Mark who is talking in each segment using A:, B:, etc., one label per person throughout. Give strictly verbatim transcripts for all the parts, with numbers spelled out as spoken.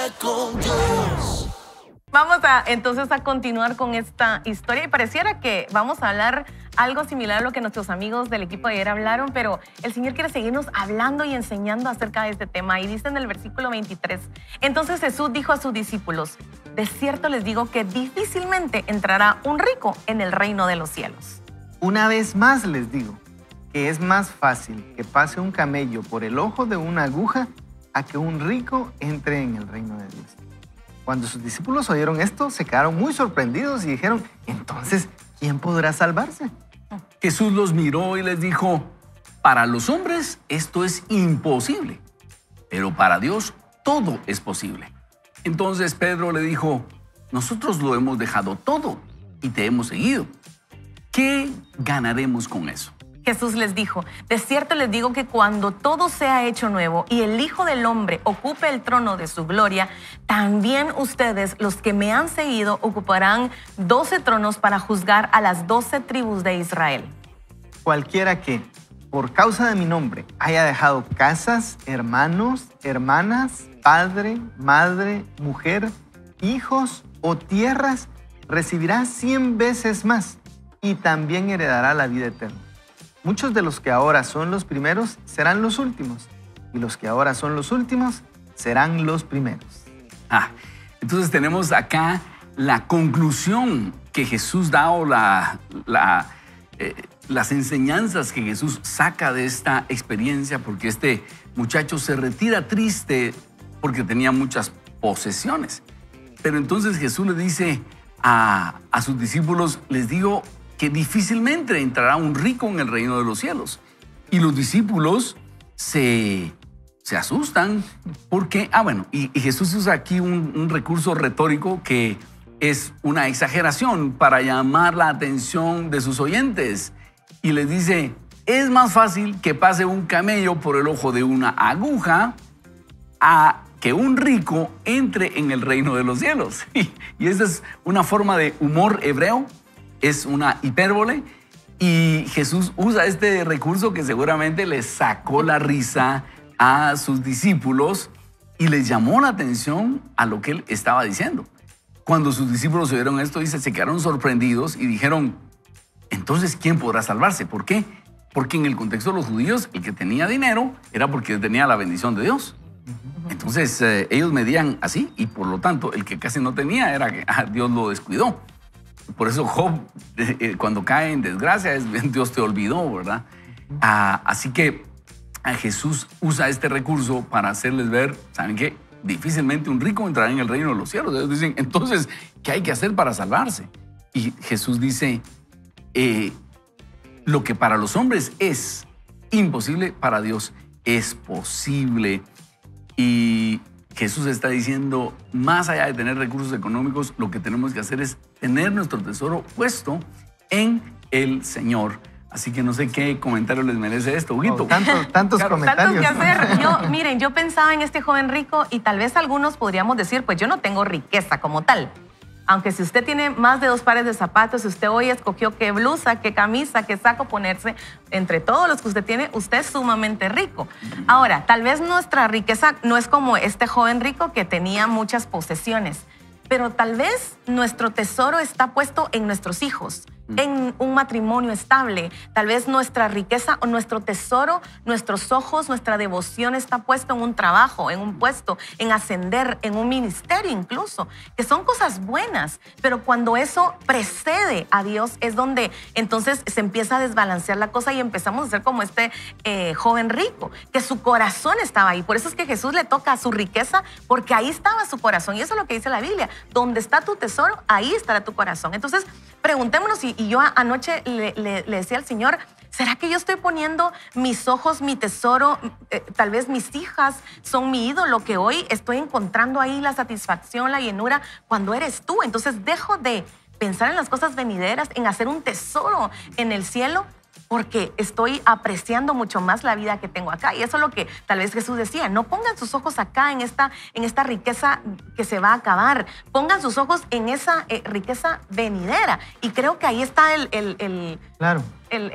A: con Dios.
B: Vamos a entonces a continuar con esta historia y pareciera que vamos a hablar algo similar a lo que nuestros amigos del equipo de ayer hablaron, pero el Señor quiere seguirnos hablando y enseñando acerca de este tema. Y dice en el versículo veintitrés, entonces Jesús dijo a sus discípulos, de cierto les digo que difícilmente entrará un rico en el reino de los cielos.
C: Una vez más les digo que es más fácil que pase un camello por el ojo de una aguja a que un rico entre en el reino de Dios. Cuando sus discípulos oyeron esto, se quedaron muy sorprendidos y dijeron, entonces, ¿quién podrá salvarse?
D: Jesús los miró y les dijo, para los hombres esto es imposible, pero para Dios todo es posible. Entonces Pedro le dijo, nosotros lo hemos dejado todo y te hemos seguido. ¿Qué ganaremos con eso?
B: Jesús les dijo, de cierto les digo que cuando todo sea hecho nuevo y el Hijo del Hombre ocupe el trono de su gloria, también ustedes, los que me han seguido, ocuparán doce tronos para juzgar a las doce tribus de Israel.
C: Cualquiera que, por causa de mi nombre, haya dejado casas, hermanos, hermanas, padre, madre, mujer, hijos o tierras, recibirá cien veces más y también heredará la vida eterna. Muchos de los que ahora son los primeros serán los últimos, y los que ahora son los últimos serán los primeros.
D: Ah, entonces tenemos acá la conclusión que Jesús da o la, la, eh, las enseñanzas que Jesús saca de esta experiencia, porque este muchacho se retira triste porque tenía muchas posesiones. Pero entonces Jesús le dice a, a sus discípulos, les digo, que difícilmente entrará un rico en el reino de los cielos. Y los discípulos se, se asustan porque, ah bueno, y, y Jesús usa aquí un, un recurso retórico que es una exageración para llamar la atención de sus oyentes. Y les dice, es más fácil que pase un camello por el ojo de una aguja a que un rico entre en el reino de los cielos. Y, y esa es una forma de humor hebreo. Es una hipérbole y Jesús usa este recurso que seguramente les sacó la risa a sus discípulos y les llamó la atención a lo que él estaba diciendo. Cuando sus discípulos oyeron esto, dice, se quedaron sorprendidos y dijeron, entonces, ¿quién podrá salvarse? ¿Por qué? Porque en el contexto de los judíos, el que tenía dinero era porque tenía la bendición de Dios. Entonces, eh, ellos medían así y por lo tanto, el que casi no tenía era que ah, Dios lo descuidó. Por eso Job, eh, cuando cae en desgracia, es Dios te olvidó, ¿verdad? Ah, así que ah, Jesús usa este recurso para hacerles ver, ¿saben qué? Difícilmente un rico entrará en el reino de los cielos. Ellos dicen, entonces, ¿qué hay que hacer para salvarse? Y Jesús dice, eh, lo que para los hombres es imposible, para Dios es posible. Y Jesús está diciendo, más allá de tener recursos económicos, lo que tenemos que hacer es tener nuestro tesoro puesto en el Señor. Así que no sé qué comentario les merece esto, Huguito.
C: Oh, tantos, tantos
B: Claro,
C: comentarios.
B: tantos que hacer. Yo, miren, yo pensaba en este joven rico y tal vez algunos podríamos decir, pues yo no tengo riqueza como tal. Aunque si usted tiene más de dos pares de zapatos, si usted hoy escogió qué blusa, qué camisa, qué saco ponerse, entre todos los que usted tiene, usted es sumamente rico. Ahora, tal vez nuestra riqueza no es como este joven rico que tenía muchas posesiones, pero tal vez nuestro tesoro está puesto en nuestros hijos, en un matrimonio estable. Tal vez nuestra riqueza o nuestro tesoro, nuestros ojos, nuestra devoción está puesto en un trabajo, en un puesto, en ascender, en un ministerio incluso, que son cosas buenas. Pero cuando eso precede a Dios es donde entonces se empieza a desbalancear la cosa y empezamos a ser como este eh, joven rico, que su corazón estaba ahí. Por eso es que Jesús le toca a su riqueza, porque ahí estaba su corazón. Y eso es lo que dice la Biblia. Donde está tu tesoro, ahí estará tu corazón. Entonces, preguntémonos, y, y yo anoche le, le, le decía al Señor, ¿será que yo estoy poniendo mis ojos, mi tesoro, eh, tal vez mis hijas son mi ídolo, que hoy estoy encontrando ahí la satisfacción, la llenura, cuando eres tú? Entonces dejo de pensar en las cosas venideras, en hacer un tesoro en el cielo, porque estoy apreciando mucho más la vida que tengo acá. Y eso es lo que tal vez Jesús decía, no pongan sus ojos acá en esta, en esta riqueza que se va a acabar, pongan sus ojos en esa eh, riqueza venidera. Y creo que ahí está el, el, el,
C: claro.
B: el, el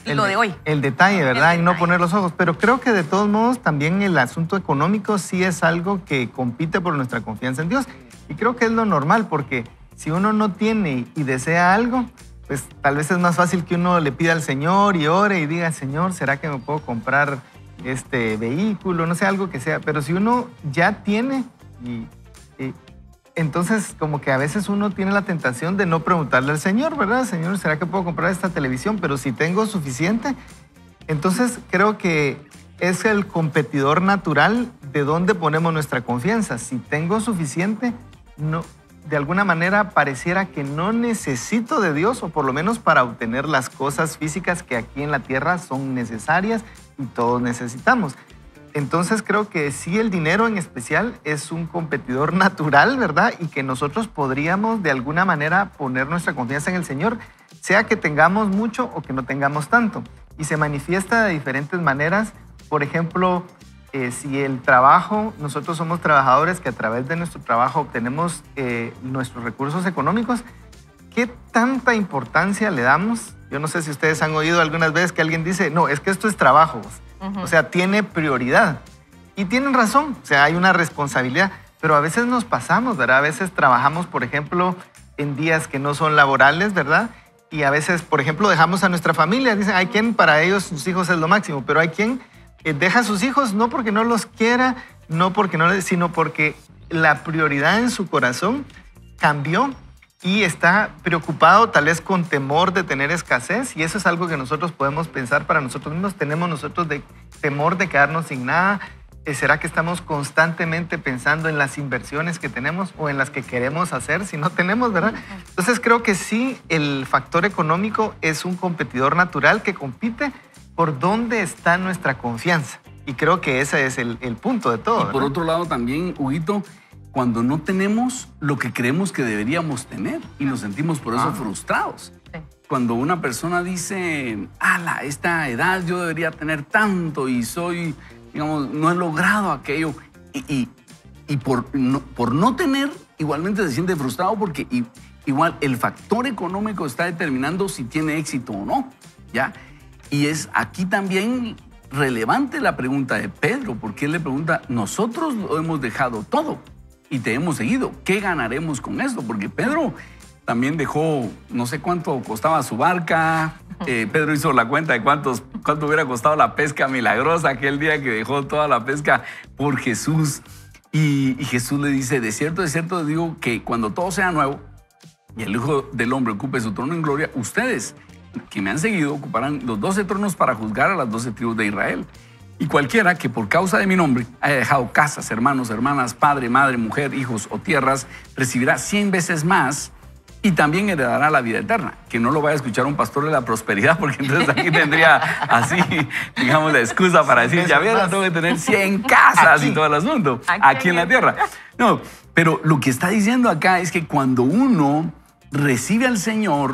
C: el
B: lo
C: de-
B: de hoy.
C: El detalle, ¿verdad?
B: El
C: Y no
B: detalle.
C: poner los ojos. Pero creo que de todos modos también el asunto económico sí es algo que compite por nuestra confianza en Dios. Y creo que es lo normal, porque si uno no tiene y desea algo, pues tal vez es más fácil que uno le pida al Señor y ore y diga, Señor, ¿será que me puedo comprar este vehículo? No sé, algo que sea. Pero si uno ya tiene, y, y- entonces como que a veces uno tiene la tentación de no preguntarle al Señor, ¿verdad? Señor, ¿será que puedo comprar esta televisión? Pero si tengo suficiente, entonces creo que es el competidor natural de dónde ponemos nuestra confianza. Si tengo suficiente, no, de alguna manera pareciera que no necesito de Dios, o por lo menos para obtener las cosas físicas que aquí en la tierra son necesarias y todos necesitamos. Entonces creo que sí, el dinero en especial es un competidor natural, ¿verdad? Y que nosotros podríamos de alguna manera poner nuestra confianza en el Señor, sea que tengamos mucho o que no tengamos tanto. Y se manifiesta de diferentes maneras. Por ejemplo, eh, si el trabajo, nosotros somos trabajadores que a través de nuestro trabajo obtenemos eh, nuestros recursos económicos, ¿qué tanta importancia le damos? Yo no sé si ustedes han oído algunas veces que alguien dice, no, es que esto es trabajo. O sea, tiene prioridad. Y tienen razón, o sea, hay una responsabilidad, pero a veces nos pasamos, ¿verdad? A veces trabajamos, por ejemplo, en días que no son laborales, ¿verdad? Y a veces, por ejemplo, dejamos a nuestra familia. Dicen, hay quien para ellos sus hijos es lo máximo, pero hay quien eh, deja a sus hijos no porque no los quiera, no porque no les, sino porque la prioridad en su corazón cambió y está preocupado tal vez con temor de tener escasez, y eso es algo que nosotros podemos pensar para nosotros mismos. Tenemos nosotros de temor de quedarnos sin nada. Eh, ¿Será que estamos constantemente pensando en las inversiones que tenemos o en las que queremos hacer si no tenemos, verdad? Entonces creo que sí, el factor económico es un competidor natural que compite por dónde está nuestra confianza. Y creo que ese es el, el punto de todo,
D: Y por
C: ¿verdad?
D: otro lado también, Huguito, cuando no tenemos lo que creemos que deberíamos tener y nos sentimos por eso
C: Ah.
D: frustrados.
B: Sí.
D: Cuando una persona dice, ala, a esta edad yo debería tener tanto y soy, digamos, no he logrado aquello, y, y, y por, no, por no tener, igualmente se siente frustrado porque i- igual el factor económico está determinando si tiene éxito o no, ¿ya? Y es aquí también relevante la pregunta de Pedro, porque él le pregunta, nosotros lo hemos dejado todo y te hemos seguido, ¿qué ganaremos con esto? Porque Pedro también dejó, no sé cuánto costaba su barca. Eh, Pedro hizo la cuenta de cuántos, cuánto hubiera costado la pesca milagrosa aquel día que dejó toda la pesca por Jesús. Y, y Jesús le dice, de cierto, de cierto digo que cuando todo sea nuevo y el Hijo del Hombre ocupe su trono en gloria, ustedes que me han seguido ocuparán los doce tronos para juzgar a las doce tribus de Israel. Y cualquiera que por causa de mi nombre haya dejado casas, hermanos, hermanas, padre, madre, mujer, hijos o tierras, recibirá cien veces más y también heredará la vida eterna. Que no lo vaya a escuchar un pastor de la prosperidad, porque entonces aquí tendría así, digamos, la excusa para decir, ya vieron, tengo que tener cien casas y todo el asunto
B: Aquí
D: aquí en
B: en
D: la
B: el-
D: tierra. No, pero lo que está diciendo acá es que cuando uno recibe al Señor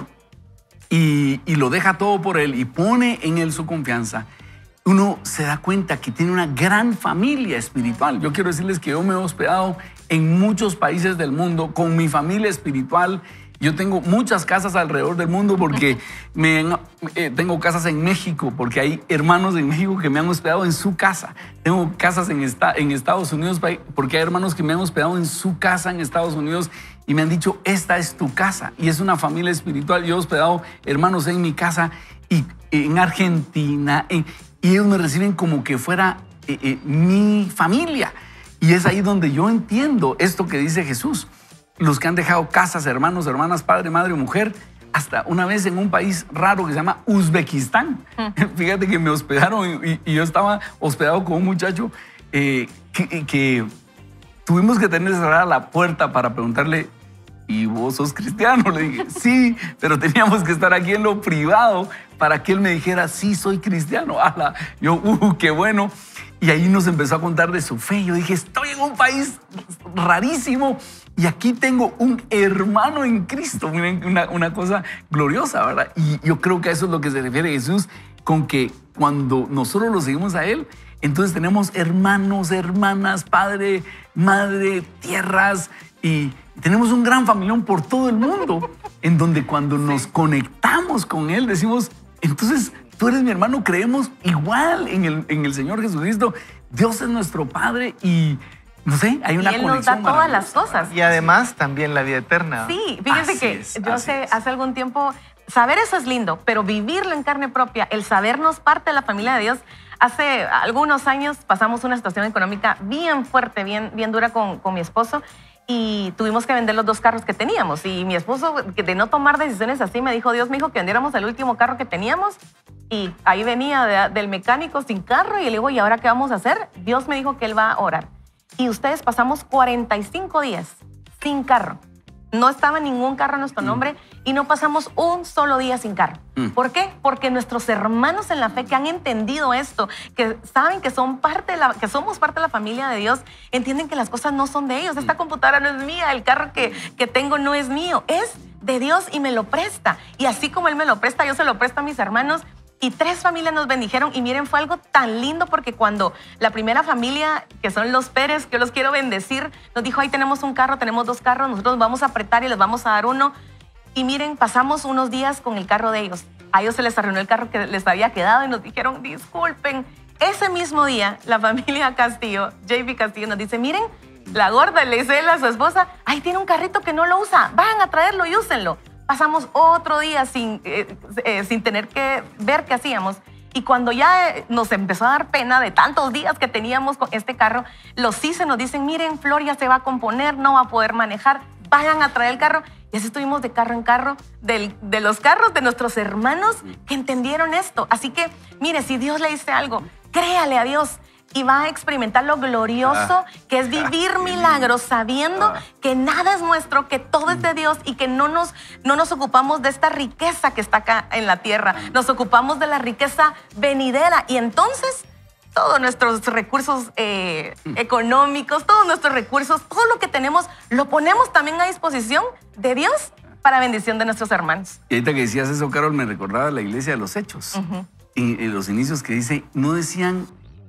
D: y, y lo deja todo por Él y pone en Él su confianza, uno se da cuenta que tiene una gran familia espiritual. Yo quiero decirles que yo me he hospedado en muchos países del mundo con mi familia espiritual. Yo tengo muchas casas alrededor del mundo porque me, eh, tengo casas en México, porque hay hermanos en México que me han hospedado en su casa. Tengo casas en, esta, en Estados Unidos porque hay hermanos que me han hospedado en su casa en Estados Unidos y me han dicho, esta es tu casa. Y es una familia espiritual. Yo he hospedado hermanos en mi casa y en Argentina, en, y ellos me reciben como que fuera eh, eh, mi familia. Y es ahí donde yo entiendo esto que dice Jesús. Los que han dejado casas, hermanos, hermanas, padre, madre, mujer, hasta una vez en un país raro que se llama Uzbekistán. Fíjate que me hospedaron y, y yo estaba hospedado con un muchacho eh, que, que tuvimos que tener cerrada la puerta para preguntarle, ¿y vos sos cristiano? Le dije, sí, pero teníamos que estar aquí en lo privado para que él me dijera, sí, soy cristiano. Ala, yo, uh, qué bueno. Y ahí nos empezó a contar de su fe. Yo dije, estoy en un país rarísimo y aquí tengo un hermano en Cristo. Miren, una, una cosa gloriosa, ¿verdad? Y yo creo que a eso es lo que se refiere Jesús, con que cuando nosotros lo seguimos a Él, entonces tenemos hermanos, hermanas, padre, madre, tierras, y tenemos un gran familión por todo el mundo, en donde cuando nos conectamos con Él decimos, entonces tú eres mi hermano, creemos igual en el, en el Señor Jesucristo. Dios es nuestro Padre y, no sé, hay una
B: y Él
D: conexión
B: nos da todas las cosas.
C: Y además también la vida eterna.
B: Sí, fíjense
D: Así
B: que
D: es,
B: yo
D: así
B: hace,
D: es.
B: hace algún tiempo, saber eso es lindo, pero vivirlo en carne propia, el sabernos parte de la familia de Dios. Hace algunos años pasamos una situación económica bien fuerte, bien, bien dura con, con mi esposo y tuvimos que vender los dos carros que teníamos. Y mi esposo, que de no tomar decisiones así, me dijo, Dios me dijo que vendiéramos el último carro que teníamos. Y ahí venía de- del mecánico sin carro y le digo, ¿y ahora qué vamos a hacer? Dios me dijo que Él va a orar. Y ustedes pasamos cuarenta y cinco días sin carro. No estaba ningún carro a nuestro nombre y no pasamos un solo día sin carro.
D: Mm.
B: ¿Por qué? Porque nuestros hermanos en la fe que han entendido esto, que saben que, son parte de la, que somos parte de la familia de Dios, entienden que las cosas no son de ellos. Esta computadora no es mía, el carro que, que tengo no es mío, es de Dios y me lo presta. Y así como Él me lo presta, yo se lo presto a mis hermanos. Y tres familias nos bendijeron y miren, fue algo tan lindo porque cuando la primera familia, que son los Pérez, que yo los quiero bendecir, nos dijo, ahí tenemos un carro, tenemos dos carros, nosotros vamos a apretar y les vamos a dar uno. Y miren, pasamos unos días con el carro de ellos. A ellos se les arruinó el carro que les había quedado y nos dijeron, disculpen. Ese mismo día, la familia Castillo, J B Castillo, nos dice, miren, la gorda le dice él a su esposa, ahí tiene un carrito que no lo usa, vayan a traerlo y úsenlo. Pasamos otro día sin, eh, eh, sin tener que ver qué hacíamos. Y cuando ya eh, nos empezó a dar pena de tantos días que teníamos con este carro, los C I S E nos dicen, miren, Flor ya se va a componer, no va a poder manejar, vayan a traer el carro. Y así estuvimos de carro en carro, del, de los carros de nuestros hermanos que entendieron esto. Así que, mire, si Dios le dice algo, créale a Dios. Y va a experimentar lo glorioso
D: Ah.
B: que es vivir milagros sabiendo
D: Ah.
B: que nada es nuestro, que todo es de Dios y que no nos, no nos ocupamos de esta riqueza que está acá en la tierra. Nos ocupamos de la riqueza venidera y entonces todos nuestros recursos eh, económicos, todos nuestros recursos, todo lo que tenemos, lo ponemos también a disposición de Dios para bendición de nuestros hermanos.
D: Y ahorita que decías eso, Carol, me recordaba la iglesia de los Hechos.
B: Ujú.
D: Y en los inicios que dice, no decían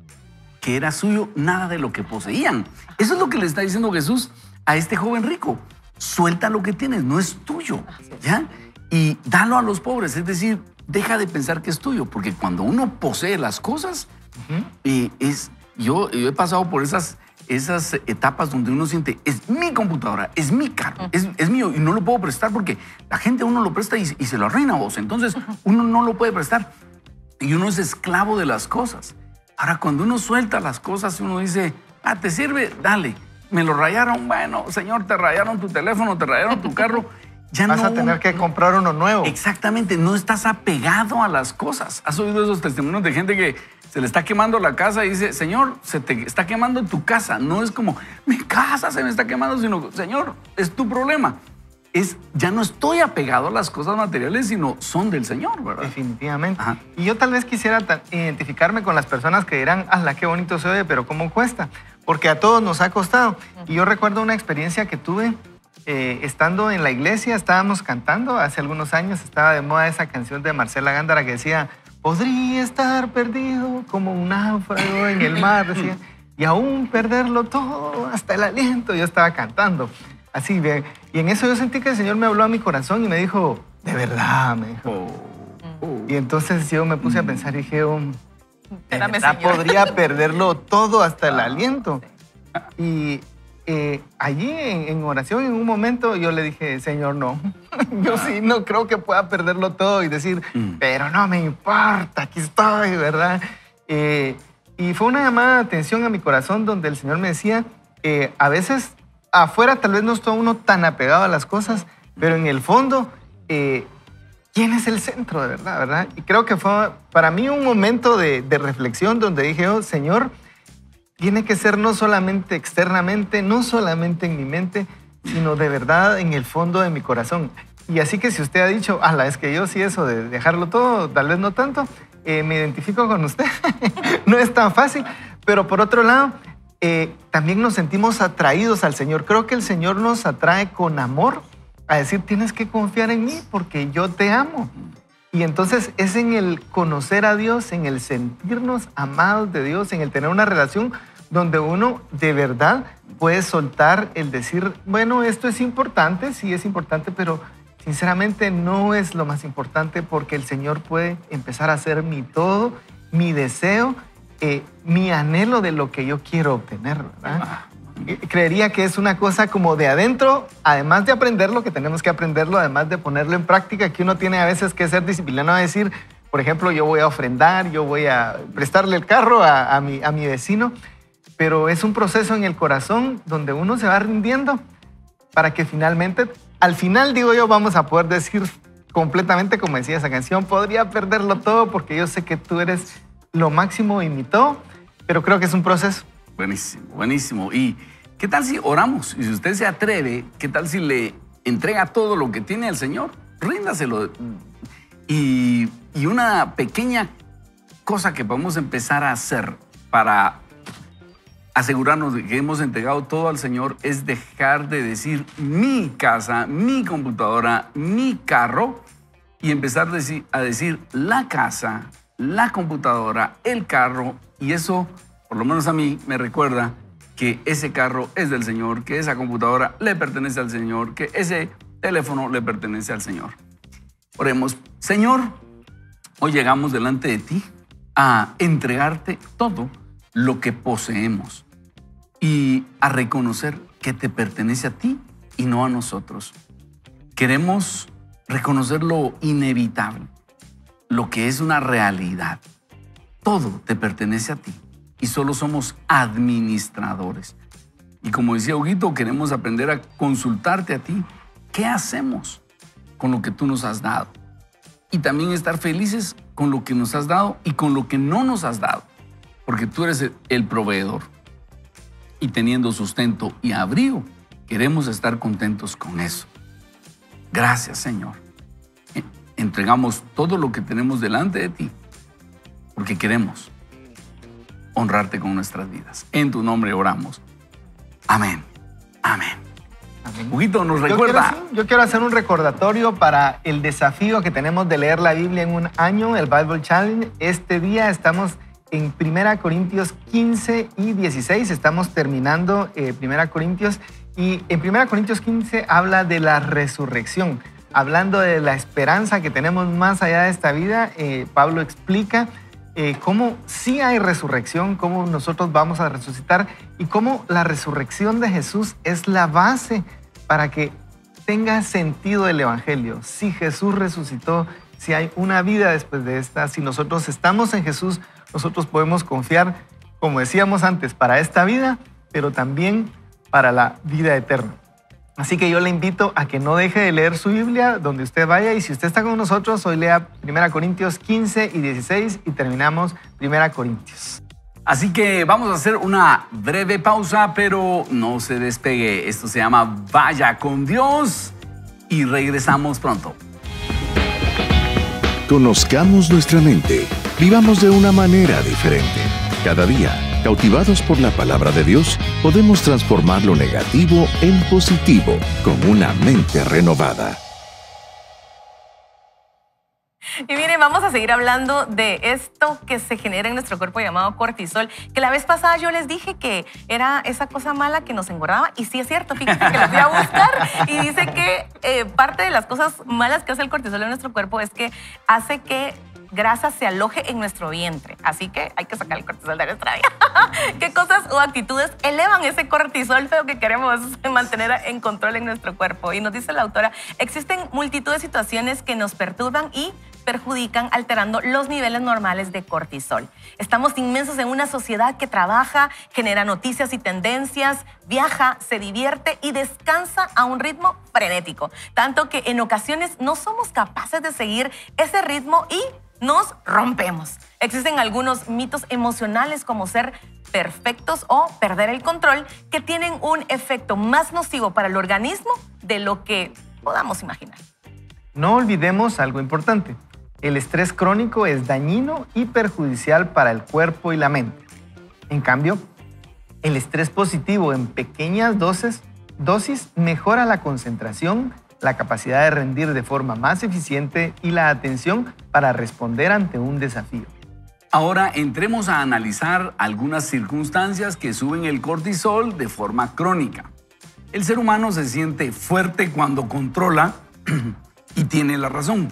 D: que era suyo nada de lo que poseían. Eso es lo que le está diciendo Jesús a este joven rico. Suelta lo que tienes, no es tuyo, ¿ya? Y dalo a los pobres, es decir, deja de pensar que es tuyo, porque cuando uno posee las cosas, eh, es, yo, yo he pasado por esas, esas etapas donde uno siente, es mi computadora, es mi carro, es, es mío y no lo puedo prestar porque la gente a uno lo presta y, y se lo arruina a vos. Entonces uno no lo puede prestar y uno es esclavo de las cosas. Ahora, cuando uno suelta las cosas, uno dice, ah, ¿te sirve? Dale. Me lo rayaron, bueno, señor, te rayaron tu teléfono, te rayaron tu carro. Ya
C: Vas
D: no,
C: a tener que comprar uno nuevo.
D: Exactamente, no estás apegado a las cosas. ¿Has oído esos testimonios de gente que se le está quemando la casa y dice, señor, se te está quemando tu casa? No es como, mi casa se me está quemando, sino, señor, es tu problema. Es, ya no estoy apegado a las cosas materiales, sino son del Señor, ¿verdad?
C: Definitivamente.
D: Ajá.
C: Y yo tal vez quisiera ta- identificarme con las personas que dirán, ¡hala, qué bonito se oye, pero cómo cuesta! Porque a todos nos ha costado. Y yo recuerdo una experiencia que tuve eh, estando en la iglesia, estábamos cantando, hace algunos años estaba de moda esa canción de Marcela Gándara que decía, podría estar perdido como un náufrago en el mar, decía, y aún perderlo todo, hasta el aliento. Yo estaba cantando. Así, ve. Y en eso yo sentí que el Señor me habló a mi corazón y me dijo, de verdad, me dijo.
D: Oh, oh.
C: Y entonces yo me puse a pensar y dije, oh, de
B: Espérame,
C: verdad
B: Señor.
C: podría perderlo todo hasta el aliento. Y eh, allí en, en oración, en un momento, yo le dije, Señor, no. Yo sí no creo que pueda perderlo todo y decir,
D: Mm.
C: pero no me importa, aquí estoy, ¿verdad? Eh, y fue una llamada de atención a mi corazón donde el Señor me decía, eh, a veces afuera tal vez no está uno tan apegado a las cosas, pero en el fondo, eh, ¿quién es el centro de verdad, verdad? Y creo que fue para mí un momento de, de reflexión donde dije, oh, Señor, tiene que ser no solamente externamente, no solamente en mi mente, sino de verdad en el fondo de mi corazón. Y así que si usted ha dicho, ala, es que yo sí eso de dejarlo todo, tal vez no tanto, eh, me identifico con usted. No es tan fácil, pero por otro lado, eh, también nos sentimos atraídos al Señor. Creo que el Señor nos atrae con amor a decir, tienes que confiar en mí porque yo te amo. Y entonces es en el conocer a Dios, en el sentirnos amados de Dios, en el tener una relación donde uno de verdad puede soltar el decir, bueno, esto es importante, sí es importante, pero sinceramente no es lo más importante, porque el Señor puede empezar a ser mi todo, mi deseo, eh, mi anhelo de lo que yo quiero obtener, ¿verdad?
D: Ah.
C: Creería que es una cosa como de adentro, además de aprenderlo, que tenemos que aprenderlo, además de ponerlo en práctica, que uno tiene a veces que ser disciplinado a decir, por ejemplo, yo voy a ofrendar, yo voy a prestarle el carro a, a, mi, a mi vecino, pero es un proceso en el corazón donde uno se va rindiendo para que finalmente, al final, digo yo, vamos a poder decir completamente, como decía esa canción, podría perderlo todo porque yo sé que tú eres lo máximo en mi todo, pero creo que es un proceso.
D: Buenísimo, buenísimo. ¿Y qué tal si oramos? Y si usted se atreve, ¿qué tal si le entrega todo lo que tiene al Señor? Ríndaselo. Y, y una pequeña cosa que podemos empezar a hacer para asegurarnos de que hemos entregado todo al Señor es dejar de decir mi casa, mi computadora, mi carro, y empezar a decir, a decir la casa, la computadora, el carro, y eso, por lo menos a mí, me recuerda que ese carro es del Señor, que esa computadora le pertenece al Señor, que ese teléfono le pertenece al Señor. Oremos. Señor, hoy llegamos delante de ti a entregarte todo lo que poseemos y a reconocer que te pertenece a ti y no a nosotros. Queremos reconocer lo inevitable, lo que es una realidad. Todo te pertenece a ti y solo somos administradores. Y como decía Huguito, queremos aprender a consultarte a ti. ¿Qué hacemos con lo que tú nos has dado? Y también estar felices con lo que nos has dado y con lo que no nos has dado, porque tú eres el proveedor. Y teniendo sustento y abrigo, queremos estar contentos con eso. Gracias, Señor. Entregamos todo lo que tenemos delante de ti, porque queremos honrarte con nuestras vidas. En tu nombre oramos. Amén. Amén.
C: Amén.
D: Huguito, nos
C: Yo
D: recuerda.
C: quiero, yo quiero hacer un recordatorio para el desafío que tenemos de leer la Biblia en un año, el Bible Challenge. Este día estamos en primera Corintios quince y dieciséis. Estamos terminando eh, primera Corintios. Y en primera Corintios quince habla de la resurrección. Hablando de la esperanza que tenemos más allá de esta vida, eh, Pablo explica eh, cómo sí hay resurrección, cómo nosotros vamos a resucitar y cómo la resurrección de Jesús es la base para que tenga sentido el Evangelio. Si Jesús resucitó, si hay una vida después de esta, si nosotros estamos en Jesús, nosotros podemos confiar, como decíamos antes, para esta vida, pero también para la vida eterna. Así que yo le invito a que no deje de leer su Biblia donde usted vaya, y si usted está con nosotros, hoy lea primera Corintios quince y dieciséis y terminamos primera Corintios.
D: Así que vamos a hacer una breve pausa, pero no se despegue. Esto se llama Vaya con Dios y regresamos pronto.
A: Conozcamos nuestra mente. Vivamos de una manera diferente. Cada día, cautivados por la palabra de Dios, podemos transformar lo negativo en positivo con una mente renovada.
B: Y miren, vamos a seguir hablando de esto que se genera en nuestro cuerpo llamado cortisol, que la vez pasada yo les dije que era esa cosa mala que nos engordaba, y sí es cierto, fíjense que la fui a buscar y dice que eh, parte de las cosas malas que hace el cortisol en nuestro cuerpo es que hace que grasa se aloje en nuestro vientre. Así que hay que sacar el cortisol de nuestra vida. ¿Qué cosas o actitudes elevan ese cortisol feo que queremos mantener en control en nuestro cuerpo? Y nos dice la autora, existen multitud de situaciones que nos perturban y perjudican, alterando los niveles normales de cortisol. Estamos inmensos en una sociedad que trabaja, genera noticias y tendencias, viaja, se divierte y descansa a un ritmo frenético. Tanto que en ocasiones no somos capaces de seguir ese ritmo y nos rompemos. Existen algunos mitos emocionales como ser perfectos o perder el control, que tienen un efecto más nocivo para el organismo de lo que podamos imaginar.
C: No olvidemos algo importante. El estrés crónico es dañino y perjudicial para el cuerpo y la mente. En cambio, el estrés positivo en pequeñas dosis, dosis mejora la concentración, la capacidad de rendir de forma más eficiente y la atención para responder ante un desafío.
D: Ahora entremos a analizar algunas circunstancias que suben el cortisol de forma crónica. El ser humano se siente fuerte cuando controla Y tiene la razón.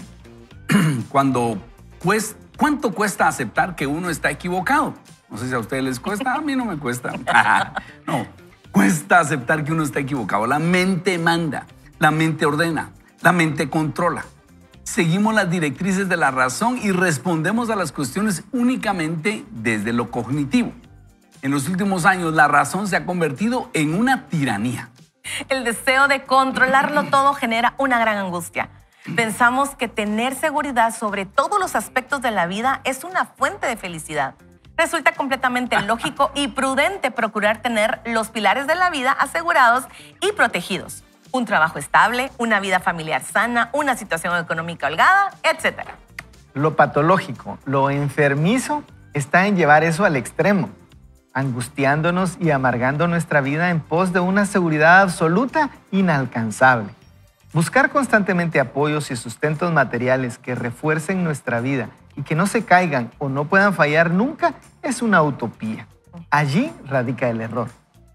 D: Cuando cuesta, ¿Cuánto cuesta aceptar que uno está equivocado? No sé si a ustedes les cuesta, a mí no me cuesta. No, cuesta aceptar que uno está equivocado. La mente manda, la mente ordena, la mente controla. Seguimos las directrices de la razón y respondemos a las cuestiones únicamente desde lo cognitivo. En los últimos años, la razón se ha convertido en una tiranía.
B: El deseo de controlarlo todo genera una gran angustia. Pensamos que tener seguridad sobre todos los aspectos de la vida es una fuente de felicidad. Resulta completamente lógico y prudente procurar tener los pilares de la vida asegurados y protegidos. Un trabajo estable, una vida familiar sana, una situación económica holgada, etcétera.
C: Lo patológico, lo enfermizo, está en llevar eso al extremo, angustiándonos y amargando nuestra vida en pos de una seguridad absoluta inalcanzable. Buscar constantemente apoyos y sustentos materiales que refuercen nuestra vida y que no se caigan o no puedan fallar nunca es una utopía. Allí radica el error.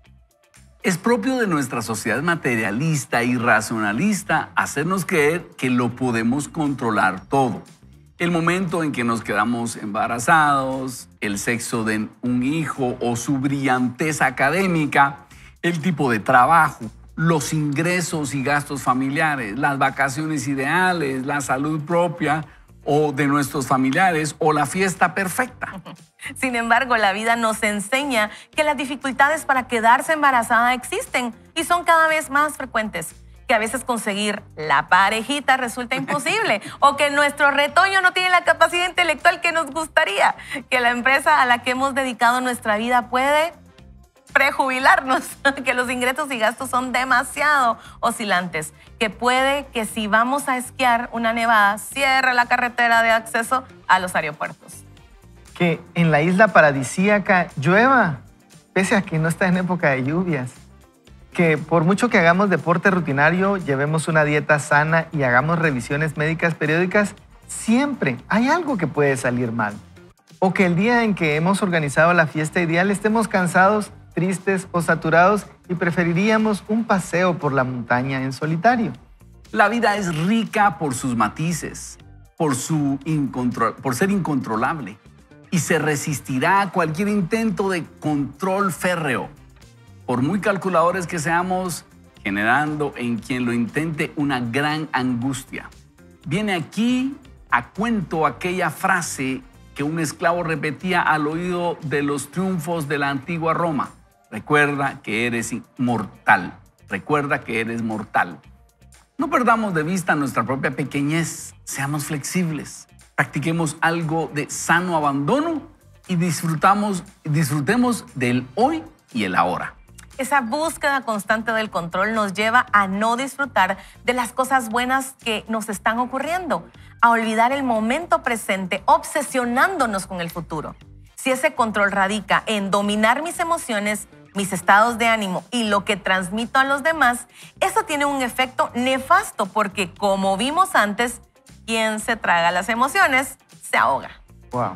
D: Es propio de nuestra sociedad materialista y racionalista hacernos creer que lo podemos controlar todo. El momento en que nos quedamos embarazados, el sexo de un hijo o su brillantez académica, el tipo de trabajo, los ingresos y gastos familiares, las vacaciones ideales, la salud propia o de nuestros familiares o la fiesta perfecta.
B: Sin embargo, la vida nos enseña que las dificultades para quedarse embarazada existen y son cada vez más frecuentes. Que a veces conseguir la parejita resulta imposible o que nuestro retoño no tiene la capacidad intelectual que nos gustaría. Que la empresa a la que hemos dedicado nuestra vida puede prejubilarnos, que los ingresos y gastos son demasiado oscilantes, que puede que si vamos a esquiar una nevada, cierre la carretera de acceso a los aeropuertos.
C: Que en la isla paradisíaca llueva, pese a que no está en época de lluvias. Que por mucho que hagamos deporte rutinario, llevemos una dieta sana y hagamos revisiones médicas periódicas, siempre hay algo que puede salir mal. O que el día en que hemos organizado la fiesta ideal estemos cansados, tristes o saturados y preferiríamos un paseo por la montaña en solitario.
D: La vida es rica por sus matices, por, su incontro- por ser incontrolable y se resistirá a cualquier intento de control férreo. Por muy calculadores que seamos, generando en quien lo intente una gran angustia. Viene aquí a cuento aquella frase que un esclavo repetía al oído de los triunfos de la antigua Roma. Recuerda que eres mortal. Recuerda que eres mortal. No perdamos de vista nuestra propia pequeñez. Seamos flexibles. Practiquemos algo de sano abandono y disfrutamos, disfrutemos del hoy y el ahora.
B: Esa búsqueda constante del control nos lleva a no disfrutar de las cosas buenas que nos están ocurriendo, a olvidar el momento presente, obsesionándonos con el futuro. Si ese control radica en dominar mis emociones, mis estados de ánimo y lo que transmito a los demás, eso tiene un efecto nefasto porque, como vimos antes, quien se traga las emociones se ahoga.
C: Wow.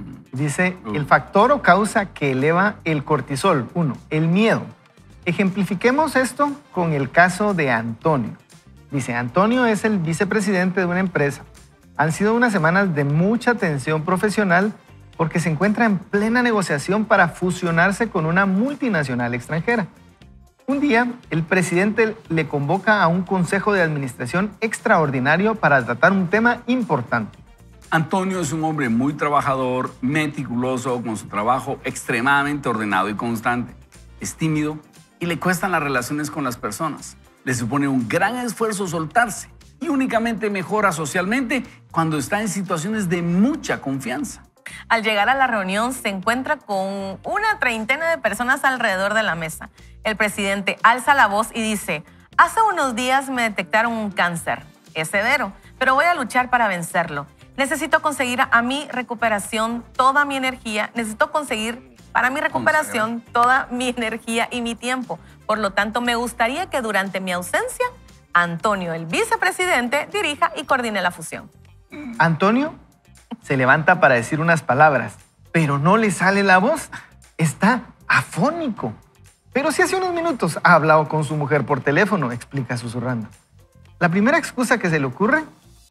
C: Dice, el factor o causa que eleva el cortisol, uno, el miedo. Ejemplifiquemos esto con el caso de Antonio. Dice, Antonio es el vicepresidente de una empresa. Han sido unas semanas de mucha tensión profesional porque se encuentra en plena negociación para fusionarse con una multinacional extranjera. Un día, el presidente le convoca a un consejo de administración extraordinario para tratar un tema importante.
D: Antonio es un hombre muy trabajador, meticuloso, con su trabajo extremadamente ordenado y constante. Es tímido y le cuestan las relaciones con las personas. Le supone un gran esfuerzo soltarse y únicamente mejora socialmente cuando está en situaciones de mucha confianza.
B: Al llegar a la reunión se encuentra con una treintena de personas alrededor de la mesa. El presidente alza la voz y dice, hace unos días me detectaron un cáncer. Es severo, pero voy a luchar para vencerlo. Necesito conseguir a mi recuperación toda mi energía. Necesito conseguir para mi recuperación toda mi energía y mi tiempo. Por lo tanto, me gustaría que durante mi ausencia, Antonio, el vicepresidente, dirija y coordine la fusión.
C: Antonio se levanta para decir unas palabras, pero no le sale la voz. Está afónico. Pero si hace unos minutos ha hablado con su mujer por teléfono, explica susurrando. La primera excusa que se le ocurre,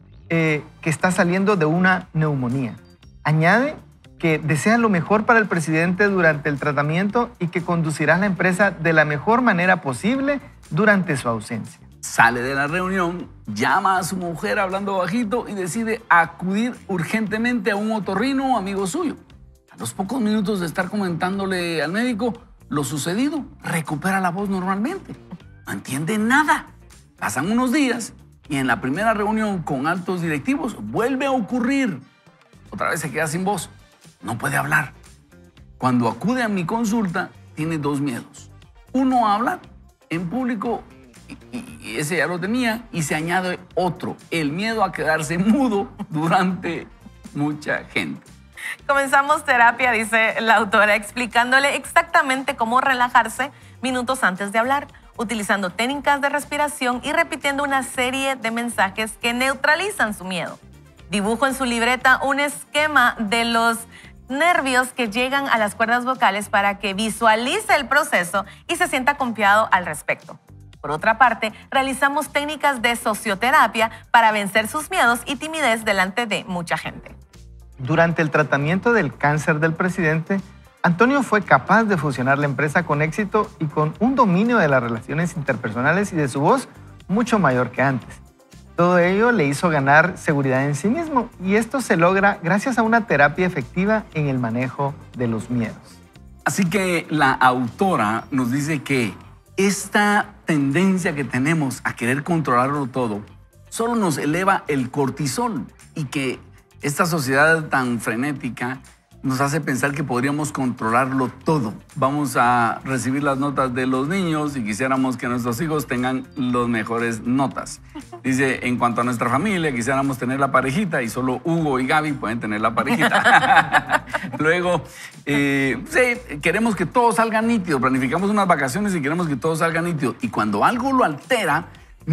C: eh, que está saliendo de una neumonía. Añade que desea lo mejor para el presidente durante el tratamiento y que conducirá la empresa de la mejor manera posible durante su ausencia.
D: Sale de la reunión, llama a su mujer hablando bajito y decide acudir urgentemente a un otorrino amigo suyo. A los pocos minutos de estar comentándole al médico lo sucedido, recupera la voz normalmente. No entiende nada. Pasan unos días y en la primera reunión con altos directivos vuelve a ocurrir. Otra vez se queda sin voz. No puede hablar. Cuando acude a mi consulta, tiene dos miedos. Uno, a hablar en público, y, y ese ya lo tenía, y se añade otro, el miedo a quedarse mudo durante mucha gente.
B: Comenzamos terapia, dice la autora, explicándole exactamente cómo relajarse minutos antes de hablar, utilizando técnicas de respiración y repitiendo una serie de mensajes que neutralizan su miedo. Dibujo en su libreta un esquema de los nervios que llegan a las cuerdas vocales para que visualice el proceso y se sienta confiado al respecto. Por otra parte, realizamos técnicas de socioterapia para vencer sus miedos y timidez delante de mucha gente.
C: Durante el tratamiento del cáncer del presidente, Antonio fue capaz de fusionar la empresa con éxito y con un dominio de las relaciones interpersonales y de su voz mucho mayor que antes. Todo ello le hizo ganar seguridad en sí mismo y esto se logra gracias a una terapia efectiva en el manejo de los miedos.
D: Así que la autora nos dice que esta tendencia que tenemos a querer controlarlo todo solo nos eleva el cortisol y que esta sociedad tan frenética nos hace pensar que podríamos controlarlo todo. Vamos a recibir las notas de los niños y quisiéramos que nuestros hijos tengan las mejores notas. Dice, en cuanto a nuestra familia, quisiéramos tener la parejita y solo Hugo y Gaby pueden tener la parejita. Luego, eh, sí, queremos que todo salga nítido. Planificamos unas vacaciones y queremos que todo salga nítido. Y cuando algo lo altera,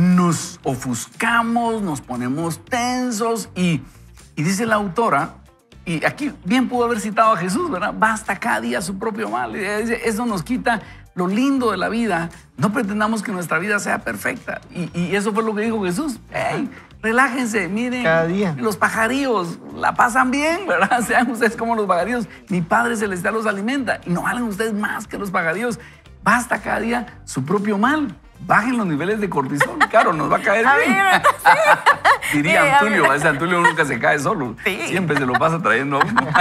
D: nos ofuscamos, nos ponemos tensos y, y dice la autora, y aquí bien pudo haber citado a Jesús, ¿verdad? Basta cada día su propio mal. Eso nos quita lo lindo de la vida. No pretendamos que nuestra vida sea perfecta. Y, y eso fue lo que dijo Jesús. Hey, relájense, miren.
C: Cada día.
D: Los pajarillos la pasan bien, ¿verdad? Sean ustedes como los pajarillos. Mi Padre Celestial los alimenta. Y no valen ustedes más que los pajarillos. Basta cada día su propio mal. Bajen los niveles de cortisol. Claro, nos va a caer bien.
B: A ver, sí.
D: Diría
B: Sí,
D: Antulio, ese Antulio nunca se cae solo.
B: Sí.
D: Siempre se lo pasa trayendo a uno.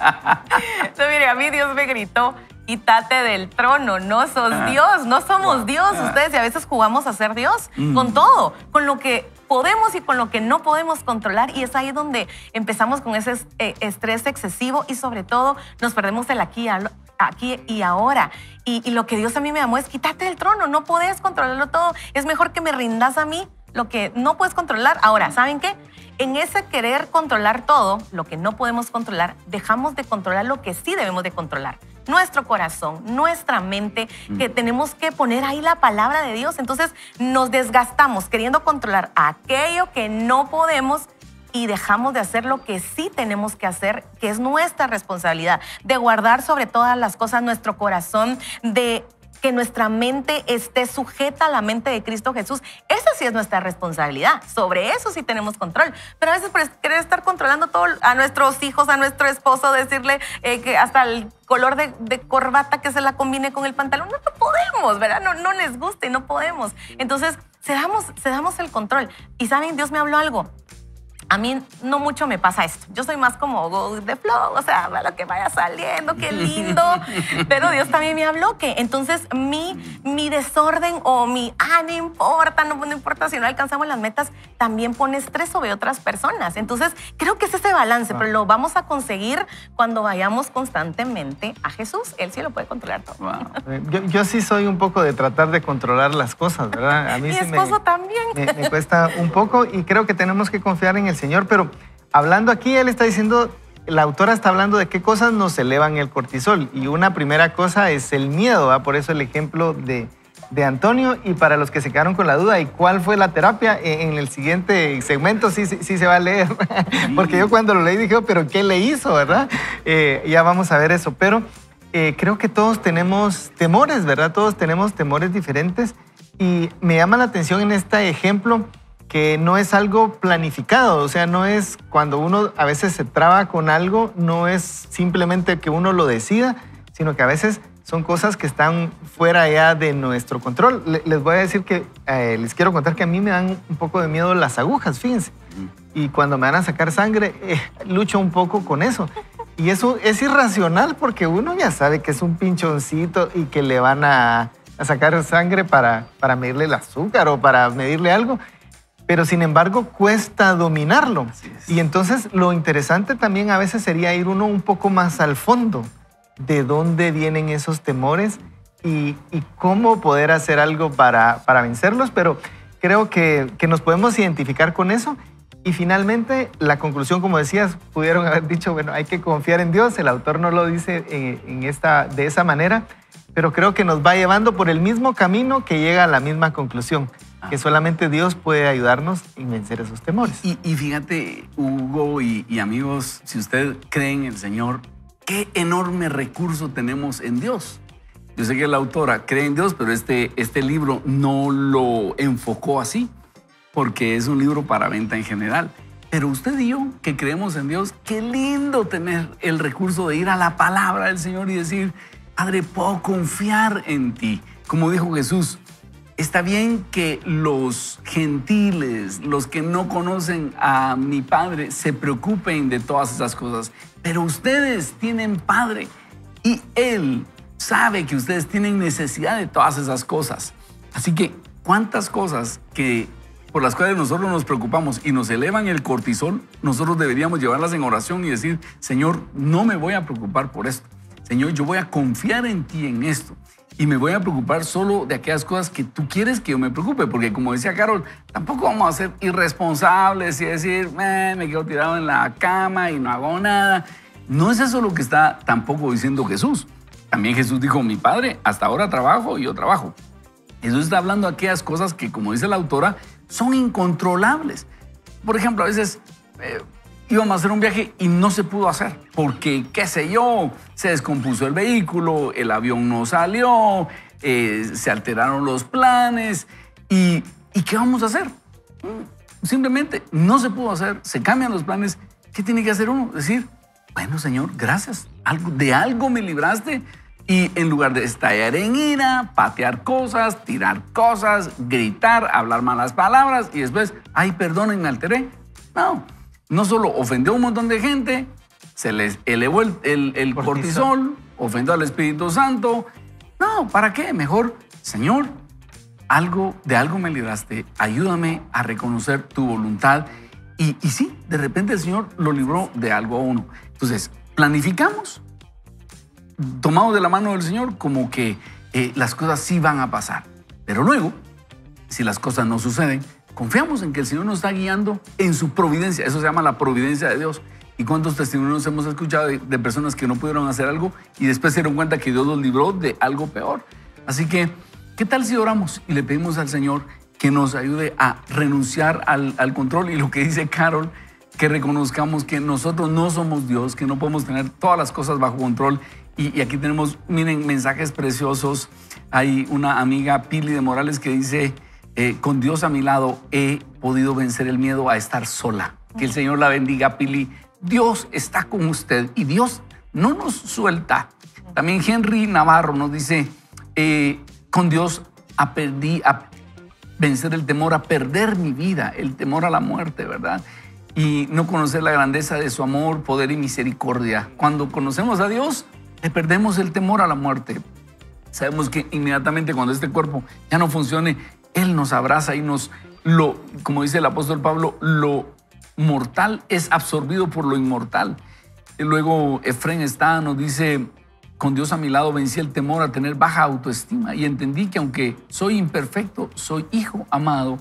B: No, mire, a mí Dios me gritó, quítate del trono, no sos Dios, no somos Dios. Ustedes y a veces jugamos a ser Dios
D: Mm.
B: con todo, con lo que podemos y con lo que no podemos controlar. Y es ahí donde empezamos con ese eh, estrés excesivo y sobre todo nos perdemos el aquí, al- aquí y ahora. Y, y lo que Dios a mí me llamó es quítate del trono, no puedes controlarlo todo. Es mejor que me rindas a mí lo que no puedes controlar. Ahora, ¿saben qué? En ese querer controlar todo, lo que no podemos controlar, dejamos de controlar lo que sí debemos de controlar. Nuestro corazón, nuestra mente, que tenemos que poner ahí la palabra de Dios. Entonces nos desgastamos queriendo controlar aquello que no podemos y dejamos de hacer lo que sí tenemos que hacer, que es nuestra responsabilidad, de guardar sobre todas las cosas nuestro corazón, de que nuestra mente esté sujeta a la mente de Cristo Jesús. Esa sí es nuestra responsabilidad. Sobre eso sí tenemos control. Pero a veces por querer estar controlando todo a nuestros hijos, a nuestro esposo, decirle eh, que hasta el color de, de corbata que se la combine con el pantalón, no, no podemos, ¿verdad? No, no les gusta y no podemos. Entonces, cedamos, cedamos el control. Y ¿saben? Dios me habló algo. A mí no mucho me pasa esto. Yo soy más como go with the flow, o sea, lo que vaya saliendo, qué lindo. Pero Dios también me habló que entonces mi, mi desorden o mi, ah, no importa, no, no importa si no alcanzamos las metas, también pone estrés sobre otras personas. Entonces, creo que es ese balance, pero lo vamos a conseguir cuando vayamos constantemente a Jesús. Él sí lo puede controlar todo.
D: Wow.
C: Yo, yo sí soy un poco de tratar de controlar las cosas, ¿verdad? A mí
B: Mi
C: sí
B: esposo
C: me,
B: también.
C: me, me cuesta un poco y creo que tenemos que confiar en el Señor, pero hablando aquí, él está diciendo, la autora está hablando de qué cosas nos elevan el cortisol y una primera cosa es el miedo, ¿verdad? Por eso el ejemplo de, de Antonio. Y para los que se quedaron con la duda, ¿y cuál fue la terapia? En el siguiente segmento sí, sí, sí se va a leer, porque yo cuando lo leí dije, oh, pero ¿qué le hizo, verdad? Eh, ya vamos a ver eso, pero eh, creo que todos tenemos temores, ¿verdad? Todos tenemos temores diferentes y me llama la atención en este ejemplo que no es algo planificado, o sea, no es cuando uno a veces se traba con algo, no es simplemente que uno lo decida, sino que a veces son cosas que están fuera ya de nuestro control. Le- Les voy a decir que, eh, les quiero contar que a mí me dan un poco de miedo las agujas, fíjense. Y cuando me van a sacar sangre, eh, lucho un poco con eso. Y eso es irracional porque uno ya sabe que es un pinchoncito y que le van a, a sacar sangre para, para medirle el azúcar o para medirle algo. Pero sin embargo cuesta dominarlo. Y entonces lo interesante también a veces sería ir uno un poco más al fondo de dónde vienen esos temores y, y cómo poder hacer algo para, para vencerlos. Pero creo que, que nos podemos identificar con eso. Y finalmente, la conclusión, como decías, pudieron haber dicho, bueno, hay que confiar en Dios. El autor no lo dice en, en esta, de esa manera, pero creo que nos va llevando por el mismo camino que llega a la misma conclusión, que solamente Dios puede ayudarnos en vencer esos temores.
D: Y, y fíjate, Hugo y, y amigos, si usted cree en el Señor, qué enorme recurso tenemos en Dios. Yo sé que la autora cree en Dios, pero este, este libro no lo enfocó así, porque es un libro para venta en general. Pero usted y yo, que creemos en Dios, qué lindo tener el recurso de ir a la palabra del Señor y decir, Padre, puedo confiar en ti. Como dijo Jesús, está bien que los gentiles, los que no conocen a mi Padre, se preocupen de todas esas cosas, pero ustedes tienen Padre y Él sabe que ustedes tienen necesidad de todas esas cosas. Así que, ¿cuántas cosas que por las cuales nosotros nos preocupamos y nos elevan el cortisol, nosotros deberíamos llevarlas en oración y decir, Señor, no me voy a preocupar por esto. Señor, yo voy a confiar en ti en esto y me voy a preocupar solo de aquellas cosas que tú quieres que yo me preocupe, porque como decía Carol, tampoco vamos a ser irresponsables y decir, eh, me quedo tirado en la cama y no hago nada. No es eso lo que está tampoco diciendo Jesús. También Jesús dijo, mi Padre, hasta ahora trabajo y yo trabajo. Jesús está hablando de aquellas cosas que, como dice la autora, son incontrolables. Por ejemplo, a veces eh, íbamos a hacer un viaje y no se pudo hacer porque, qué sé yo, se descompuso el vehículo, el avión no salió, eh, se alteraron los planes. Y, ¿Y qué vamos a hacer? Simplemente no se pudo hacer, se cambian los planes. ¿Qué tiene que hacer uno? Decir, bueno, Señor, gracias. Algo, de algo me libraste. Y en lugar de estallar en ira, patear cosas, tirar cosas, gritar, hablar malas palabras y después, ay, perdonen, me alteré. No, no solo ofendió a un montón de gente, se les elevó el, el, el cortisol. cortisol, ofendió al Espíritu Santo. No, ¿para qué? Mejor, Señor, algo, de algo me libraste, ayúdame a reconocer tu voluntad. Y, y sí, de repente el Señor lo libró de algo a uno. Entonces, planificamos, tomados de la mano del Señor, como que eh, las cosas sí van a pasar. Pero luego, si las cosas no suceden, confiamos en que el Señor nos está guiando en su providencia. Eso se llama la providencia de Dios. ¿Y cuántos testimonios hemos escuchado de, de personas que no pudieron hacer algo y después se dieron cuenta que Dios los libró de algo peor? Así que, ¿qué tal si oramos y le pedimos al Señor que nos ayude a renunciar al, al control? Y lo que dice Carol, que reconozcamos que nosotros no somos Dios, que no podemos tener todas las cosas bajo control. Y, y aquí tenemos, miren, mensajes preciosos. Hay una amiga, Pili de Morales, que dice, eh, con Dios a mi lado he podido vencer el miedo a estar sola. Que el Señor la bendiga, Pili. Dios está con usted y Dios no nos suelta. También Henry Navarro nos dice, eh, con Dios aprendí a vencer el temor a perder mi vida, el temor a la muerte, ¿verdad? Y no conocer la grandeza de su amor, poder y misericordia. Cuando conocemos a Dios, le perdemos el temor a la muerte. Sabemos que inmediatamente cuando este cuerpo ya no funcione, Él nos abraza y nos, lo, como dice el apóstol Pablo, lo mortal es absorbido por lo inmortal. Y luego Efrén está, nos dice, con Dios a mi lado vencí el temor a tener baja autoestima y entendí que aunque soy imperfecto, soy hijo amado.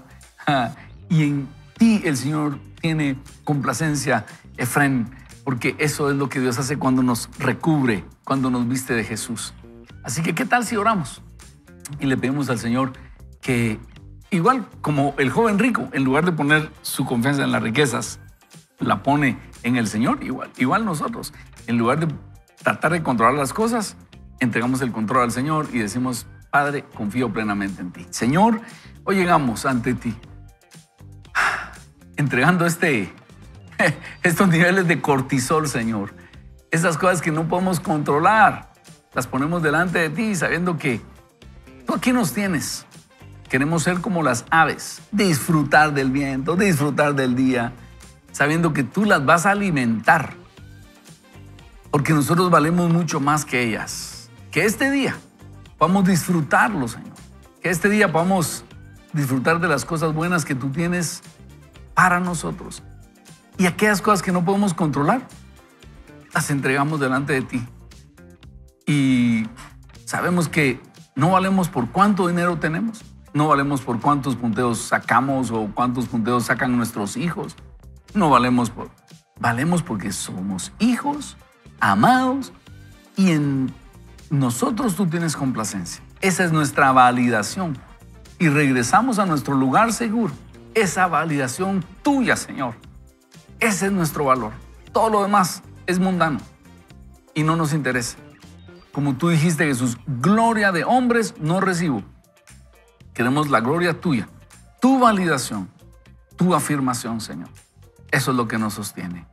D: Y en ti el Señor tiene complacencia, Efrén, porque eso es lo que Dios hace cuando nos recubre, cuando nos viste de Jesús. Así que, ¿qué tal si oramos? Y le pedimos al Señor que, igual como el joven rico, en lugar de poner su confianza en las riquezas, la pone en el Señor, igual, igual nosotros. En lugar de tratar de controlar las cosas, entregamos el control al Señor y decimos, Padre, confío plenamente en ti. Señor, hoy llegamos ante ti. entregando este, estos niveles de cortisol, Señor. Esas cosas que no podemos controlar, las ponemos delante de ti sabiendo que tú aquí nos tienes. Queremos ser como las aves, disfrutar del viento, disfrutar del día, sabiendo que tú las vas a alimentar. Porque nosotros valemos mucho más que ellas. Que este día podamos disfrutarlo, Señor. Que este día podamos disfrutar de las cosas buenas que tú tienes para nosotros. Y aquellas cosas que no podemos controlar, las entregamos delante de ti. Y sabemos que no valemos por cuánto dinero tenemos. No valemos por cuántos punteos sacamos o cuántos punteos sacan nuestros hijos. No valemos por... Valemos porque somos hijos, amados, y en nosotros tú tienes complacencia. Esa es nuestra validación. Y regresamos a nuestro lugar seguro. Esa validación tuya, Señor. Ese es nuestro valor. Todo lo demás es mundano y no nos interesa. Como tú dijiste, Jesús, gloria de hombres no recibo. Queremos la gloria tuya, tu validación, tu afirmación, Señor. Eso es lo que nos sostiene.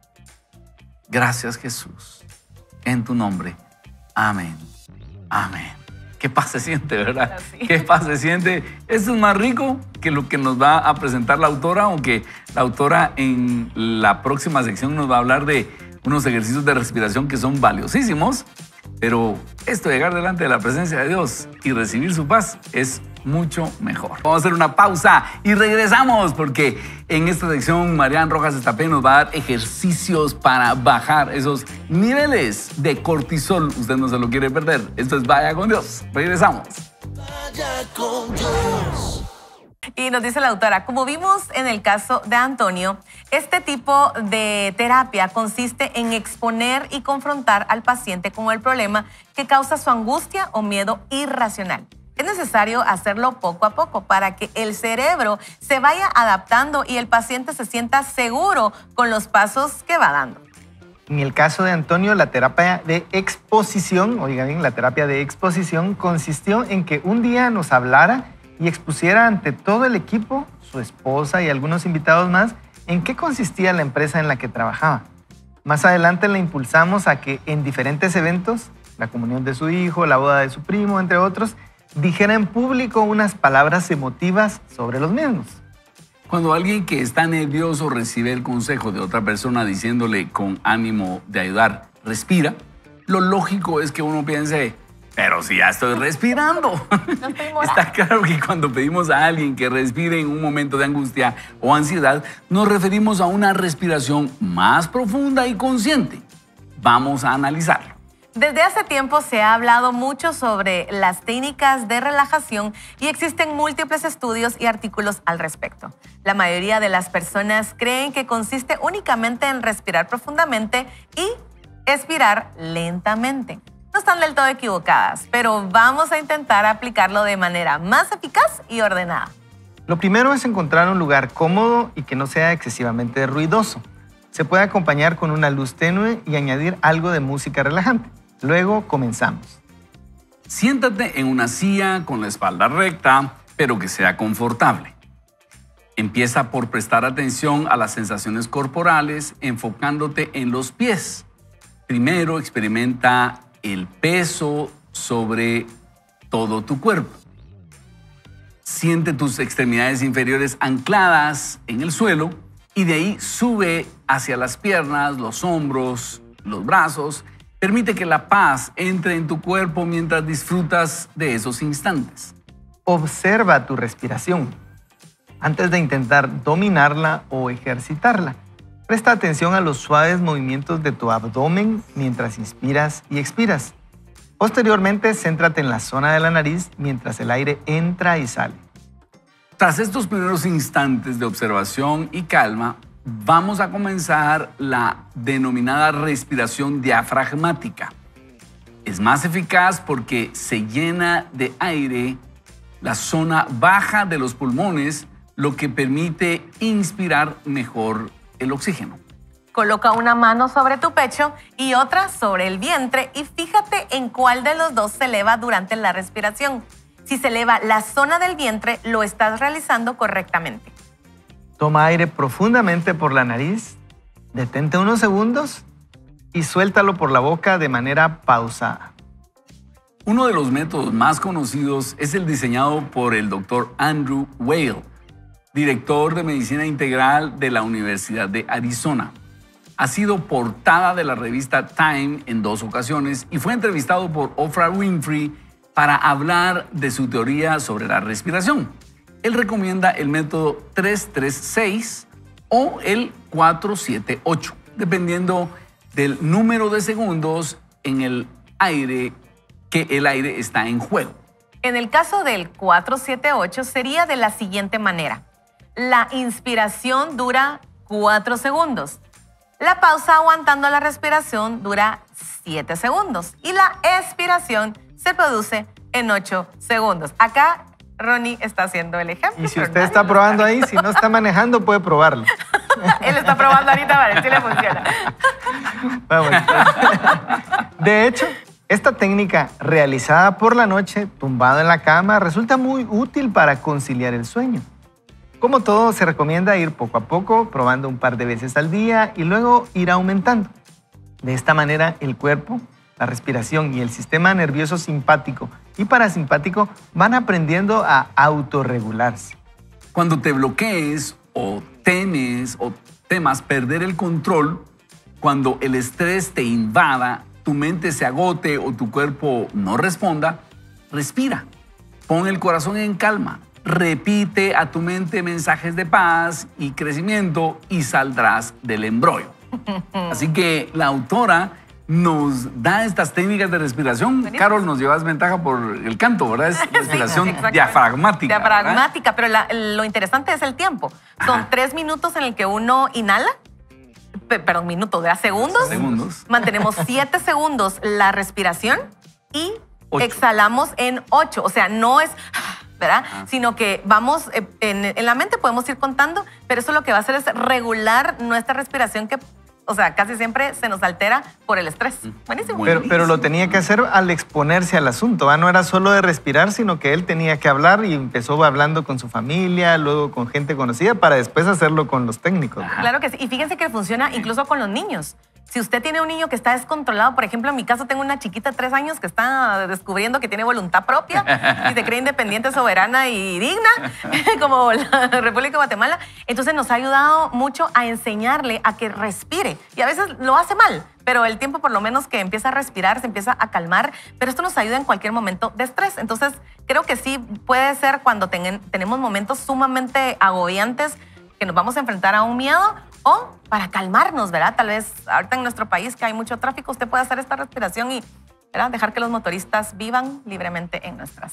D: Gracias, Jesús. En tu nombre. Amén. Amén. Qué paz se siente, ¿verdad?
B: Así.
D: Qué paz se siente. Esto es más rico que lo que nos va a presentar la autora, aunque la autora en la próxima sección nos va a hablar de unos ejercicios de respiración que son valiosísimos. Pero esto, llegar delante de la presencia de Dios y recibir su paz, es mucho mejor. Vamos a hacer una pausa y regresamos, porque en esta sección Marian Rojas Estapé nos va a dar ejercicios para bajar esos niveles de cortisol. Usted no se lo quiere perder. Esto es Vaya con Dios. Regresamos.
E: Vaya con Dios.
B: Y nos dice la autora, como vimos en el caso de Antonio, este tipo de terapia consiste en exponer y confrontar al paciente con el problema que causa su angustia o miedo irracional. Es necesario hacerlo poco a poco para que el cerebro se vaya adaptando y el paciente se sienta seguro con los pasos que va dando.
C: En el caso de Antonio, la terapia de exposición, oiga bien, la terapia de exposición consistió en que un día nos hablara y expusiera ante todo el equipo, su esposa y algunos invitados más, en qué consistía la empresa en la que trabajaba. Más adelante le impulsamos a que en diferentes eventos, la comunión de su hijo, la boda de su primo, entre otros, dijera en público unas palabras emotivas sobre los mismos.
D: Cuando alguien que está nervioso recibe el consejo de otra persona diciéndole con ánimo de ayudar, respira, lo lógico es que uno piense, pero si ya estoy respirando.
B: No estoy morada.
D: Está claro que cuando pedimos a alguien que respire en un momento de angustia o ansiedad, nos referimos a una respiración más profunda y consciente. Vamos a analizarlo.
B: Desde hace tiempo se ha hablado mucho sobre las técnicas de relajación y existen múltiples estudios y artículos al respecto. La mayoría de las personas creen que consiste únicamente en respirar profundamente y expirar lentamente. No están del todo equivocadas, pero vamos a intentar aplicarlo de manera más eficaz y ordenada.
C: Lo primero es encontrar un lugar cómodo y que no sea excesivamente ruidoso. Se puede acompañar con una luz tenue y añadir algo de música relajante. Luego comenzamos.
D: Siéntate en una silla con la espalda recta, pero que sea confortable. Empieza por prestar atención a las sensaciones corporales, enfocándote en los pies. Primero experimenta el peso sobre todo tu cuerpo. Siente tus extremidades inferiores ancladas en el suelo y de ahí sube hacia las piernas, los hombros, los brazos. Permite que la paz entre en tu cuerpo mientras disfrutas de esos instantes.
C: Observa tu respiración antes de intentar dominarla o ejercitarla. Presta atención a los suaves movimientos de tu abdomen mientras inspiras y expiras. Posteriormente, céntrate en la zona de la nariz mientras el aire entra y sale.
D: Tras estos primeros instantes de observación y calma, vamos a comenzar la denominada respiración diafragmática. Es más eficaz porque se llena de aire la zona baja de los pulmones, lo que permite inspirar mejor el oxígeno.
B: Coloca una mano sobre tu pecho y otra sobre el vientre y fíjate en cuál de los dos se eleva durante la respiración. Si se eleva la zona del vientre, lo estás realizando correctamente.
C: Toma aire profundamente por la nariz, detente unos segundos y suéltalo por la boca de manera pausada.
D: Uno de los métodos más conocidos es el diseñado por el doctor Andrew Weil, director de Medicina Integral de la Universidad de Arizona. Ha sido portada de la revista Time en dos ocasiones y fue entrevistado por Oprah Winfrey para hablar de su teoría sobre la respiración. Él recomienda el método tres tres seis o el cuatro siete ocho, dependiendo del número de segundos en el aire que el aire está en juego.
B: En el caso del cuatro siete ocho sería de la siguiente manera. La inspiración dura cuatro segundos. La pausa aguantando la respiración dura siete segundos. Y la expiración se produce en ocho segundos. Acá Ronnie está haciendo el ejemplo.
C: Y si usted está probando ahí, si no está manejando, puede probarlo.
B: Él está probando ahorita para ver si le funciona.
C: Vamos. De hecho, esta técnica realizada por la noche, tumbado en la cama, resulta muy útil para conciliar el sueño. Como todo, se recomienda ir poco a poco, probando un par de veces al día y luego ir aumentando. De esta manera, el cuerpo, la respiración y el sistema nervioso simpático y parasimpático van aprendiendo a autorregularse.
D: Cuando te bloquees o temes o temas perder el control, cuando el estrés te invada, tu mente se agote o tu cuerpo no responda, respira. Pon el corazón en calma. Repite a tu mente mensajes de paz y crecimiento y saldrás del embrollo. Así que la autora nos da estas técnicas de respiración.
B: Buenísimo.
D: Carol, nos llevas ventaja por el canto, ¿verdad? Es respiración
B: Sí,
D: diafragmática.
B: Diafragmática, pero la- lo interesante es el tiempo. Son
D: Ajá.
B: tres minutos en el que uno inhala, pe- perdón, minutos, ¿verdad? Segundos.
D: Segundos.
B: Mantenemos siete segundos la respiración y
D: Ocho.
B: exhalamos en ocho. O sea, no es, ¿verdad? Sino que vamos, eh, en, en la mente podemos ir contando, pero eso lo que va a hacer es regular nuestra respiración que, o sea, casi siempre se nos altera por el estrés. Buenísimo.
D: Bueno.
C: Pero, pero lo tenía que hacer al exponerse al asunto, ¿va? No era solo de respirar, sino que él tenía que hablar y empezó hablando con su familia, luego con gente conocida, para después hacerlo con los técnicos.
D: Ajá.
B: Claro que sí. Y fíjense que funciona incluso con los niños. Si usted tiene un niño que está descontrolado, por ejemplo, en mi caso tengo una chiquita de tres años que está descubriendo que tiene voluntad propia y se cree independiente, soberana y digna, como la República de Guatemala. Entonces nos ha ayudado mucho a enseñarle a que respire. Y a veces lo hace mal, pero el tiempo por lo menos que empieza a respirar, se empieza a calmar. Pero esto nos ayuda en cualquier momento de estrés. Entonces creo que sí puede ser cuando ten- tenemos momentos sumamente agobiantes que nos vamos a enfrentar a un miedo o para calmarnos, ¿verdad? Tal vez ahorita en nuestro país que hay mucho tráfico, usted puede hacer esta respiración y, ¿verdad?, dejar que los motoristas vivan libremente en nuestras.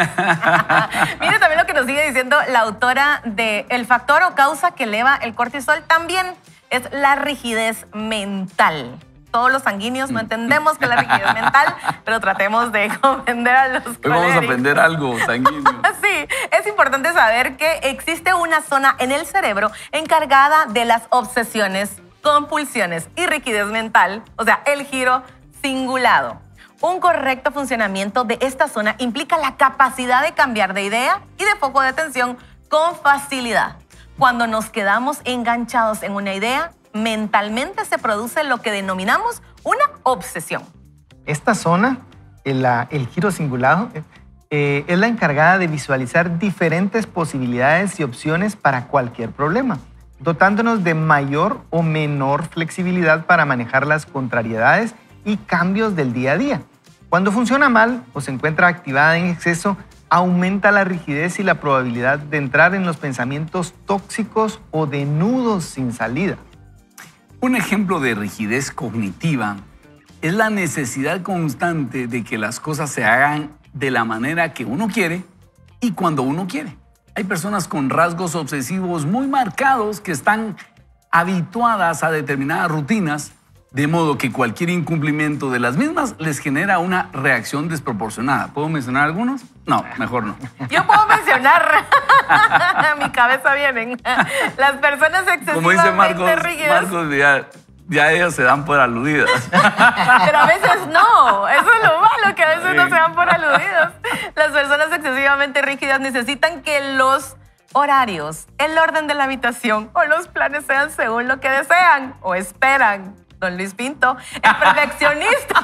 B: Mire también lo que nos sigue diciendo la autora de el factor o causa que eleva el cortisol también es la rigidez mental. Todos los sanguíneos no entendemos que es la rigidez mental, pero tratemos de comprender a los
D: Hoy vamos a
B: coléricos.
D: aprender algo sanguíneo.
B: Sí, es importante saber que existe una zona en el cerebro encargada de las obsesiones, compulsiones y rigidez mental, o sea, el giro cingulado. Un correcto funcionamiento de esta zona implica la capacidad de cambiar de idea y de foco de atención con facilidad. Cuando nos quedamos enganchados en una idea, mentalmente se produce lo que denominamos una obsesión.
C: Esta zona, el, la- el giro cingulado, eh, es la encargada de visualizar diferentes posibilidades y opciones para cualquier problema, dotándonos de mayor o menor flexibilidad para manejar las contrariedades y cambios del día a día. Cuando funciona mal o se encuentra activada en exceso, aumenta la rigidez y la probabilidad de entrar en los pensamientos tóxicos o de nudos sin salida.
D: Un ejemplo de rigidez cognitiva es la necesidad constante de que las cosas se hagan de la manera que uno quiere y cuando uno quiere. Hay personas con rasgos obsesivos muy marcados que están habituadas a determinadas rutinas, de modo que cualquier incumplimiento de las mismas les genera una reacción desproporcionada. ¿Puedo mencionar algunos? No, mejor no.
B: Yo puedo mencionar, a mi cabeza vienen, las personas excesivamente
D: Como dice Marcos,
B: rígidas,
D: Marcos ya, ya ellas se dan por aludidas.
B: pero a veces no. Eso es lo malo, que a veces
D: Sí.
B: no se dan por aludidos. Las personas excesivamente rígidas necesitan que los horarios, el orden de la habitación o los planes sean según lo que desean o esperan. Don Luis Pinto, el perfeccionista,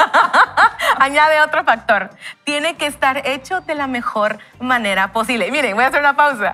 B: añade otro factor. Tiene que estar hecho de la mejor manera posible. Miren, voy a hacer una pausa.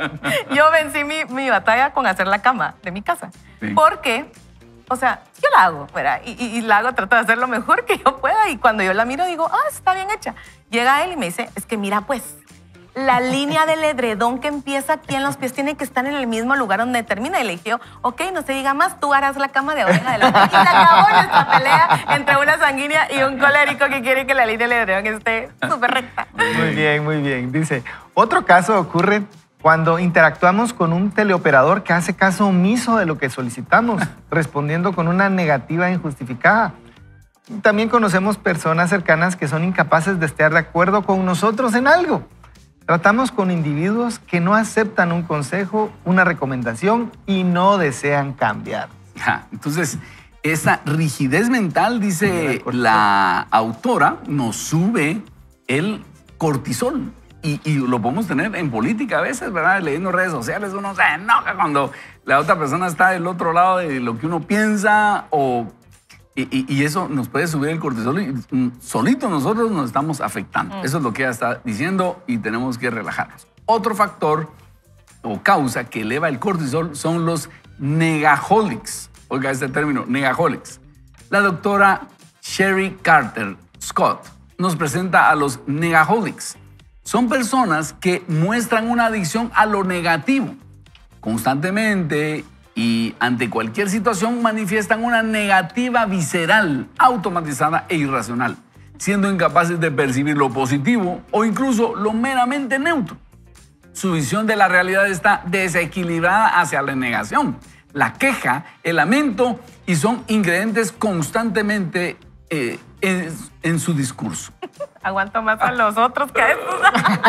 B: Yo vencí mi, mi batalla con hacer la cama de mi casa. Sí. Porque, o sea, yo la hago, ¿verdad? Y, y, y la hago, trato de hacer lo mejor que yo pueda. Y cuando yo la miro, digo, ah, está bien hecha. Llega él y me dice, es que mira, pues, la línea del edredón que empieza aquí en los pies tiene que estar en el mismo lugar donde termina. Y le dije, ok, no se diga más, tú harás la cama de ahora en adelante. Y se acabó nuestra pelea entre una sanguínea y un colérico que quiere que la línea del edredón esté súper recta.
C: Muy bien, muy bien. Dice, otro caso ocurre cuando interactuamos con un teleoperador que hace caso omiso de lo que solicitamos, respondiendo con una negativa injustificada. También conocemos personas cercanas que son incapaces de estar de acuerdo con nosotros en algo. Tratamos con individuos que no aceptan un consejo, una recomendación y no desean cambiar.
D: Ja, entonces, esa rigidez mental, dice la autora, nos sube el cortisol. Y, y lo podemos tener en política a veces, ¿verdad? Leyendo redes sociales, uno se enoja cuando la otra persona está del otro lado de lo que uno piensa o... Y, y, y eso nos puede subir el cortisol y solito nosotros nos estamos afectando. Mm. Eso es lo que ella está diciendo y tenemos que relajarnos. Otro factor o causa que eleva el cortisol son los negaholics. Oiga este término, negaholics. La doctora Sherry Carter Scott nos presenta a los negaholics. Son personas que muestran una adicción a lo negativo constantemente y ante cualquier situación manifiestan una negativa visceral, automatizada e irracional, siendo incapaces de percibir lo positivo o incluso lo meramente neutro. Su visión de la realidad está desequilibrada hacia la negación, la queja, el lamento y son ingredientes constantemente eh, en, en su discurso.
B: Aguanto más a los otros que a estos.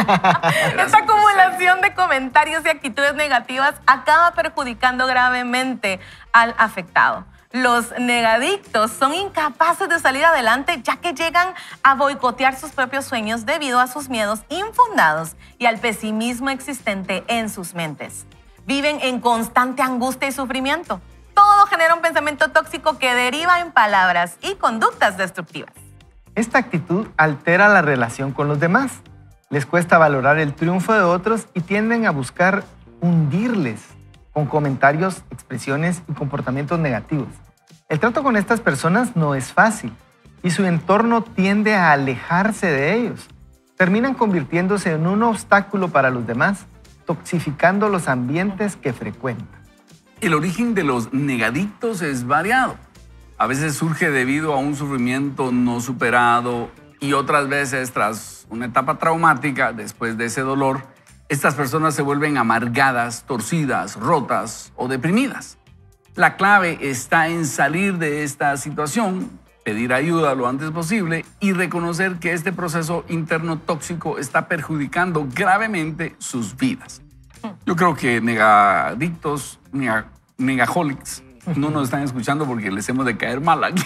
B: Esta acumulación de comentarios y actitudes negativas acaba perjudicando gravemente al afectado. Los negadictos son incapaces de salir adelante ya que llegan a boicotear sus propios sueños debido a sus miedos infundados y al pesimismo existente en sus mentes. Viven en constante angustia y sufrimiento. Todo genera un pensamiento tóxico que deriva en palabras y conductas destructivas.
C: Esta actitud altera la relación con los demás. Les cuesta valorar el triunfo de otros y tienden a buscar hundirles con comentarios, expresiones y comportamientos negativos. El trato con estas personas no es fácil y su entorno tiende a alejarse de ellos. Terminan convirtiéndose en un obstáculo para los demás, toxificando los ambientes que frecuentan.
D: El origen de los negadictos es variado. A veces surge debido a un sufrimiento no superado y otras veces tras una etapa traumática, después de ese dolor, estas personas se vuelven amargadas, torcidas, rotas o deprimidas. La clave está en salir de esta situación, pedir ayuda lo antes posible y reconocer que este proceso interno tóxico está perjudicando gravemente sus vidas. Yo creo que negadictos, nega, negaholics, no nos están escuchando porque les hemos de caer mal aquí.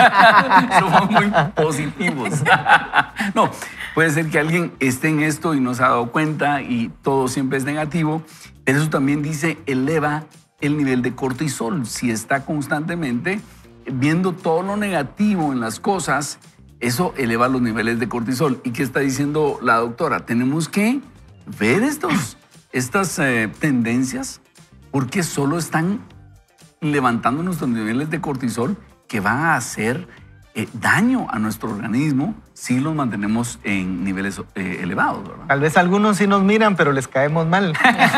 D: Somos muy positivos. No, puede ser que alguien esté en esto y no se ha dado cuenta y todo siempre es negativo, pero eso también dice eleva el nivel de cortisol. Si está constantemente viendo todo lo negativo en las cosas, eso eleva los niveles de cortisol. ¿Y qué está diciendo la doctora? Tenemos que ver estos, estas eh, tendencias porque solo están levantando nuestros niveles de cortisol que van a hacer eh, daño a nuestro organismo si los mantenemos en niveles eh, elevados, ¿verdad?
C: Tal vez algunos sí nos miran, pero les caemos mal.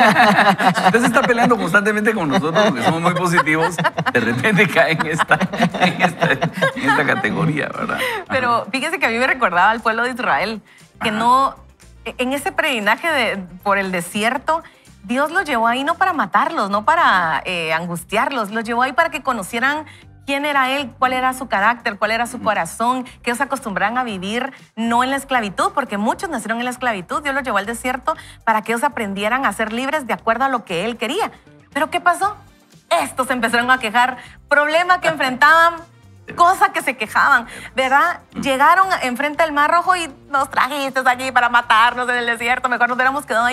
D: Si usted se está peleando constantemente con nosotros porque somos muy positivos, de repente cae en esta, en esta, en esta categoría, ¿verdad?
B: Pero fíjese que a mí me recordaba al pueblo de Israel, que Ajá. no, en ese peregrinaje de, por el desierto, Dios los llevó ahí no para matarlos, no para eh, angustiarlos, los llevó ahí para que conocieran quién era Él, cuál era su carácter, cuál era su corazón, que ellos acostumbraran a vivir no en la esclavitud, porque muchos nacieron en la esclavitud. Dios los llevó al desierto para que ellos aprendieran a ser libres de acuerdo a lo que Él quería. ¿Pero qué pasó? Estos empezaron a quejar, problema que enfrentaban, cosa que se quejaban, ¿verdad? Llegaron enfrente del Mar Rojo y nos trajiste aquí para matarnos en el desierto, mejor nos hubiéramos quedado allá.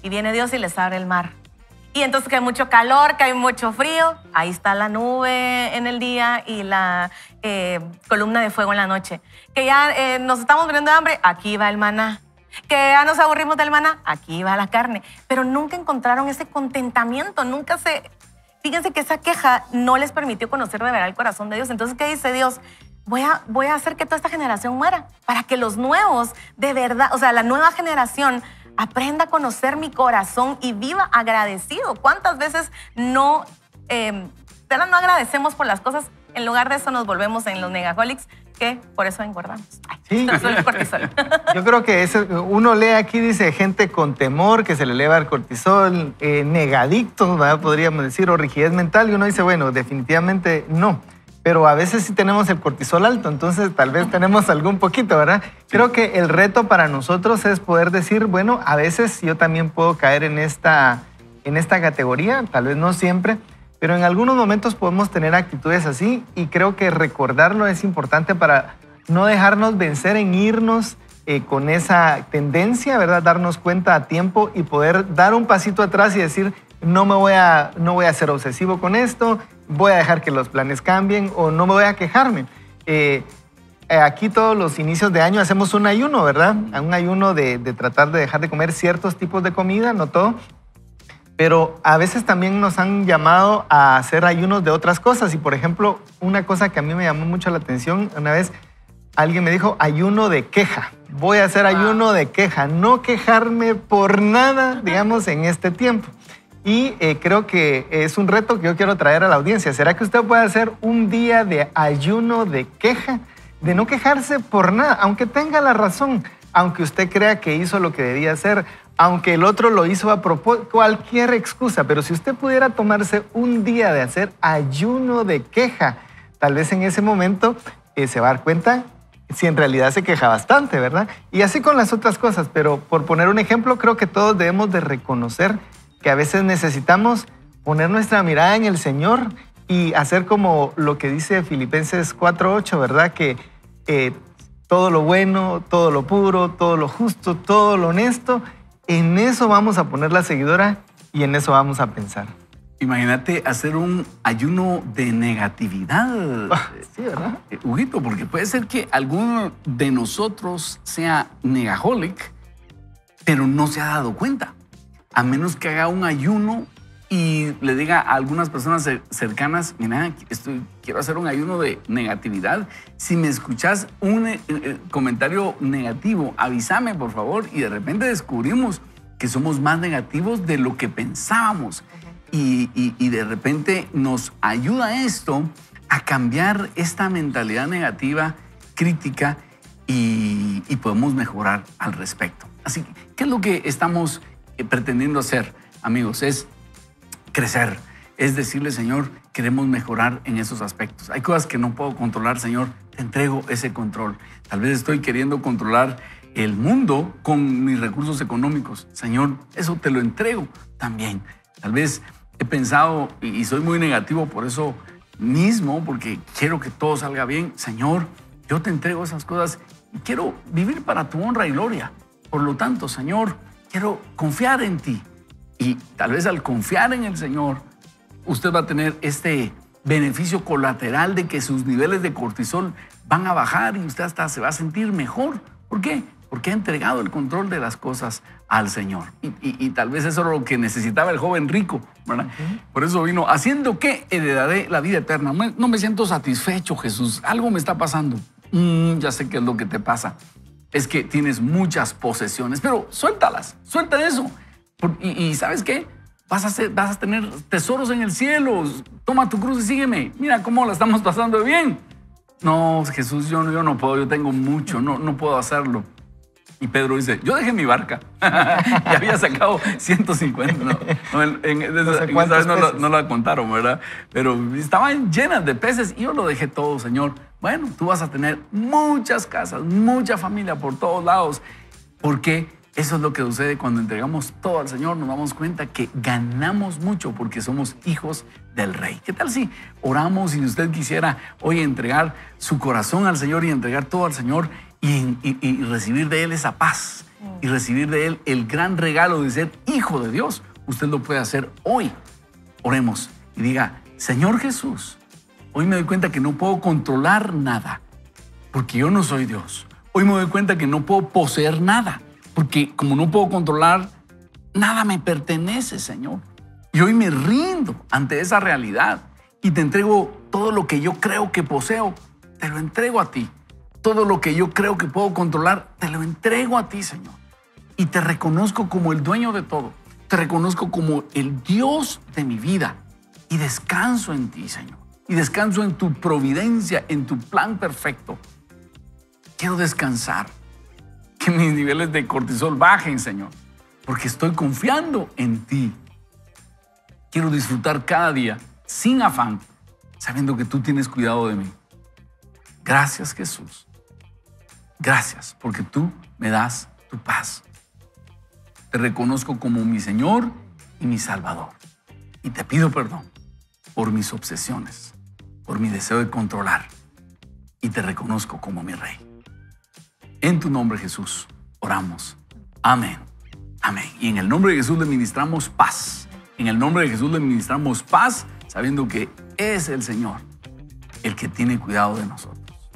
B: Y viene Dios y les abre el mar. Y entonces que hay mucho calor, que hay mucho frío, ahí está la nube en el día y la eh, columna de fuego en la noche. Que ya eh, nos estamos muriendo de hambre, aquí va el maná. Que ya nos aburrimos del maná, aquí va la carne. Pero nunca encontraron ese contentamiento, nunca se... Fíjense que esa queja no les permitió conocer de verdad el corazón de Dios. Entonces, ¿qué dice Dios? Voy a, voy a hacer que toda esta generación muera para que los nuevos, de verdad, o sea, la nueva generación aprenda a conocer mi corazón y viva agradecido. ¿Cuántas veces no, eh, no agradecemos por las cosas? En lugar de eso nos volvemos en los negaholics, que por eso engordamos. Ay,
C: Sí.
B: no, solo el cortisol.
C: Yo creo que ese, uno lee aquí, dice, gente con temor, que se le eleva el cortisol, eh, negadictos, ¿verdad? Podríamos decir, o rigidez mental, y uno dice, bueno, definitivamente no. Pero a veces sí tenemos el cortisol alto, entonces tal vez tenemos algún poquito, ¿verdad? Creo que el reto para nosotros es poder decir, bueno, a veces yo también puedo caer en esta, en esta categoría, tal vez no siempre, pero en algunos momentos podemos tener actitudes así, y creo que recordarlo es importante para no dejarnos vencer en irnos eh, con esa tendencia, ¿verdad? Darnos cuenta a tiempo y poder dar un pasito atrás y decir, no me voy a, no voy a ser obsesivo con esto, voy a dejar que los planes cambien o no me voy a quejarme. Eh, aquí todos los inicios de año hacemos un ayuno, ¿verdad? Un ayuno de, de tratar de dejar de comer ciertos tipos de comida, no todo, pero a veces también nos han llamado a hacer ayunos de otras cosas. Y por ejemplo, una cosa que a mí me llamó mucho la atención, una vez alguien me dijo, ayuno de queja. Voy a hacer ayuno de queja, no quejarme por nada, digamos, en este tiempo. Y eh, creo que es un reto que yo quiero traer a la audiencia. ¿Será que usted puede hacer un día de ayuno de queja? De no quejarse por nada, aunque tenga la razón, aunque usted crea que hizo lo que debía hacer, aunque el otro lo hizo a propósito, cualquier excusa. Pero si usted pudiera tomarse un día de hacer ayuno de queja, tal vez en ese momento eh, se va a dar cuenta si en realidad se queja bastante, ¿verdad? Y así con las otras cosas. Pero por poner un ejemplo, creo que todos debemos de reconocer que a veces necesitamos poner nuestra mirada en el Señor y hacer como lo que dice Filipenses cuatro ocho, ¿verdad? Que eh, todo lo bueno, todo lo puro, todo lo justo, todo lo honesto, en eso vamos a poner la seguidora y en eso vamos a pensar.
D: Imagínate hacer un ayuno de negatividad.
C: Sí, ¿verdad?
D: Eh, Huguito, porque puede ser que alguno de nosotros sea negaholic, pero no se ha dado cuenta. A menos que haga un ayuno y le diga a algunas personas cercanas, mira, estoy, quiero hacer un ayuno de negatividad. Si me escuchas un eh, eh, comentario negativo, avísame, por favor. Y de repente descubrimos que somos más negativos de lo que pensábamos. Y, y, y de repente nos ayuda esto a cambiar esta mentalidad negativa, crítica, y, y podemos mejorar al respecto. Así que, ¿qué es lo que estamos pretendiendo hacer, amigos? Es crecer, es decirle, Señor, queremos mejorar en esos aspectos. Hay cosas que no puedo controlar, Señor, te entrego ese control. Tal vez estoy queriendo controlar el mundo con mis recursos económicos. Señor, eso te lo entrego también. Tal vez he pensado y soy muy negativo por eso mismo, porque quiero que todo salga bien. Señor, yo te entrego esas cosas y quiero vivir para tu honra y gloria. Por lo tanto, Señor, quiero confiar en ti. Y tal vez al confiar en el Señor, usted va a tener este beneficio colateral de que sus niveles de cortisol van a bajar y usted hasta se va a sentir mejor. ¿Por qué? Porque ha entregado el control de las cosas al Señor. Y, y, y tal vez eso era lo que necesitaba el joven rico, ¿verdad? Uh-huh. Por eso vino, ¿haciendo qué? Heredaré la vida eterna. No me siento satisfecho, Jesús. Algo me está pasando. Mm, ya sé qué es lo que te pasa. Es que tienes muchas posesiones, pero suéltalas, suelta eso. Y, y ¿sabes qué? Vas a, ser, vas a tener tesoros en el cielo. Toma tu cruz y sígueme. Mira cómo la estamos pasando bien. No, Jesús, yo, yo no puedo, yo tengo mucho, no, no puedo hacerlo. Y Pedro dice, yo dejé mi barca. Y había sacado ciento cincuenta. No, no, en, en, en, no, sé en esa vez no, la, no la contaron, ¿verdad? Pero estaban llenas de peces y yo lo dejé todo, Señor. Bueno, tú vas a tener muchas casas, mucha familia por todos lados. Porque eso es lo que sucede cuando entregamos todo al Señor. Nos damos cuenta que ganamos mucho porque somos hijos del Rey. ¿Qué tal si oramos y si usted quisiera hoy entregar su corazón al Señor y entregar todo al Señor y, y, y recibir de Él esa paz, y recibir de Él el gran regalo de ser hijo de Dios, usted lo puede hacer hoy. Oremos y diga, Señor Jesús, hoy me doy cuenta que no puedo controlar nada, porque yo no soy Dios. Hoy me doy cuenta que no puedo poseer nada, porque como no puedo controlar, nada me pertenece, Señor. Y hoy me rindo ante esa realidad y te entrego todo lo que yo creo que poseo, te lo entrego a ti. Todo lo que yo creo que puedo controlar, te lo entrego a ti, Señor. Y te reconozco como el dueño de todo. Te reconozco como el Dios de mi vida. Y descanso en ti, Señor. Y descanso en tu providencia, en tu plan perfecto. Quiero descansar. Que mis niveles de cortisol bajen, Señor. Porque estoy confiando en ti. Quiero disfrutar cada día sin afán, sabiendo que tú tienes cuidado de mí. Gracias, Jesús. Gracias, porque tú me das tu paz. Te reconozco como mi Señor y mi Salvador. Y te pido perdón por mis obsesiones, por mi deseo de controlar. Y te reconozco como mi Rey. En tu nombre, Jesús, oramos. Amén. Amén. Y en el nombre de Jesús le ministramos paz. En el nombre de Jesús le ministramos paz, sabiendo que es el Señor el que tiene cuidado de nosotros.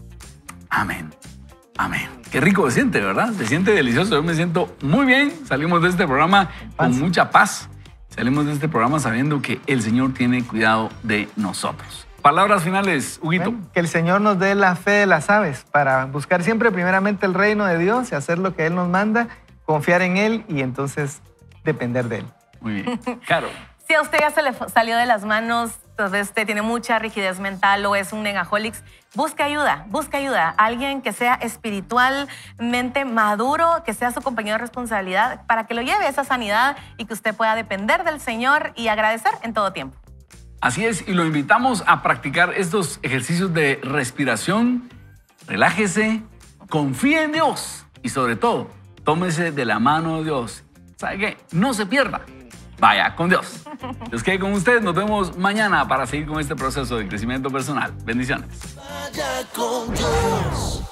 D: Amén. Amén. Qué rico se siente, ¿verdad? Se siente delicioso. Yo me siento muy bien. Salimos de este programa con mucha paz. Salimos de este programa sabiendo que el Señor tiene cuidado de nosotros. Palabras finales, Huguito.
C: Bueno, que el Señor nos dé la fe de las aves para buscar siempre primeramente el reino de Dios y hacer lo que Él nos manda, confiar en Él y entonces depender de Él.
D: Muy bien. Claro.
B: Si a usted ya se le salió de las manos, entonces usted tiene mucha rigidez mental o es un negaholics, busque ayuda, busque ayuda. Alguien que sea espiritualmente maduro, que sea su compañero de responsabilidad para que lo lleve a esa sanidad y que usted pueda depender del Señor y agradecer en todo tiempo.
D: Así es, y lo invitamos a practicar estos ejercicios de respiración. Relájese, confíe en Dios y sobre todo, tómese de la mano de Dios. ¿Sabe qué? No se pierda. Vaya con Dios. Dios quede con ustedes. Nos vemos mañana para seguir con este proceso de crecimiento personal. Bendiciones.
E: Vaya con Dios.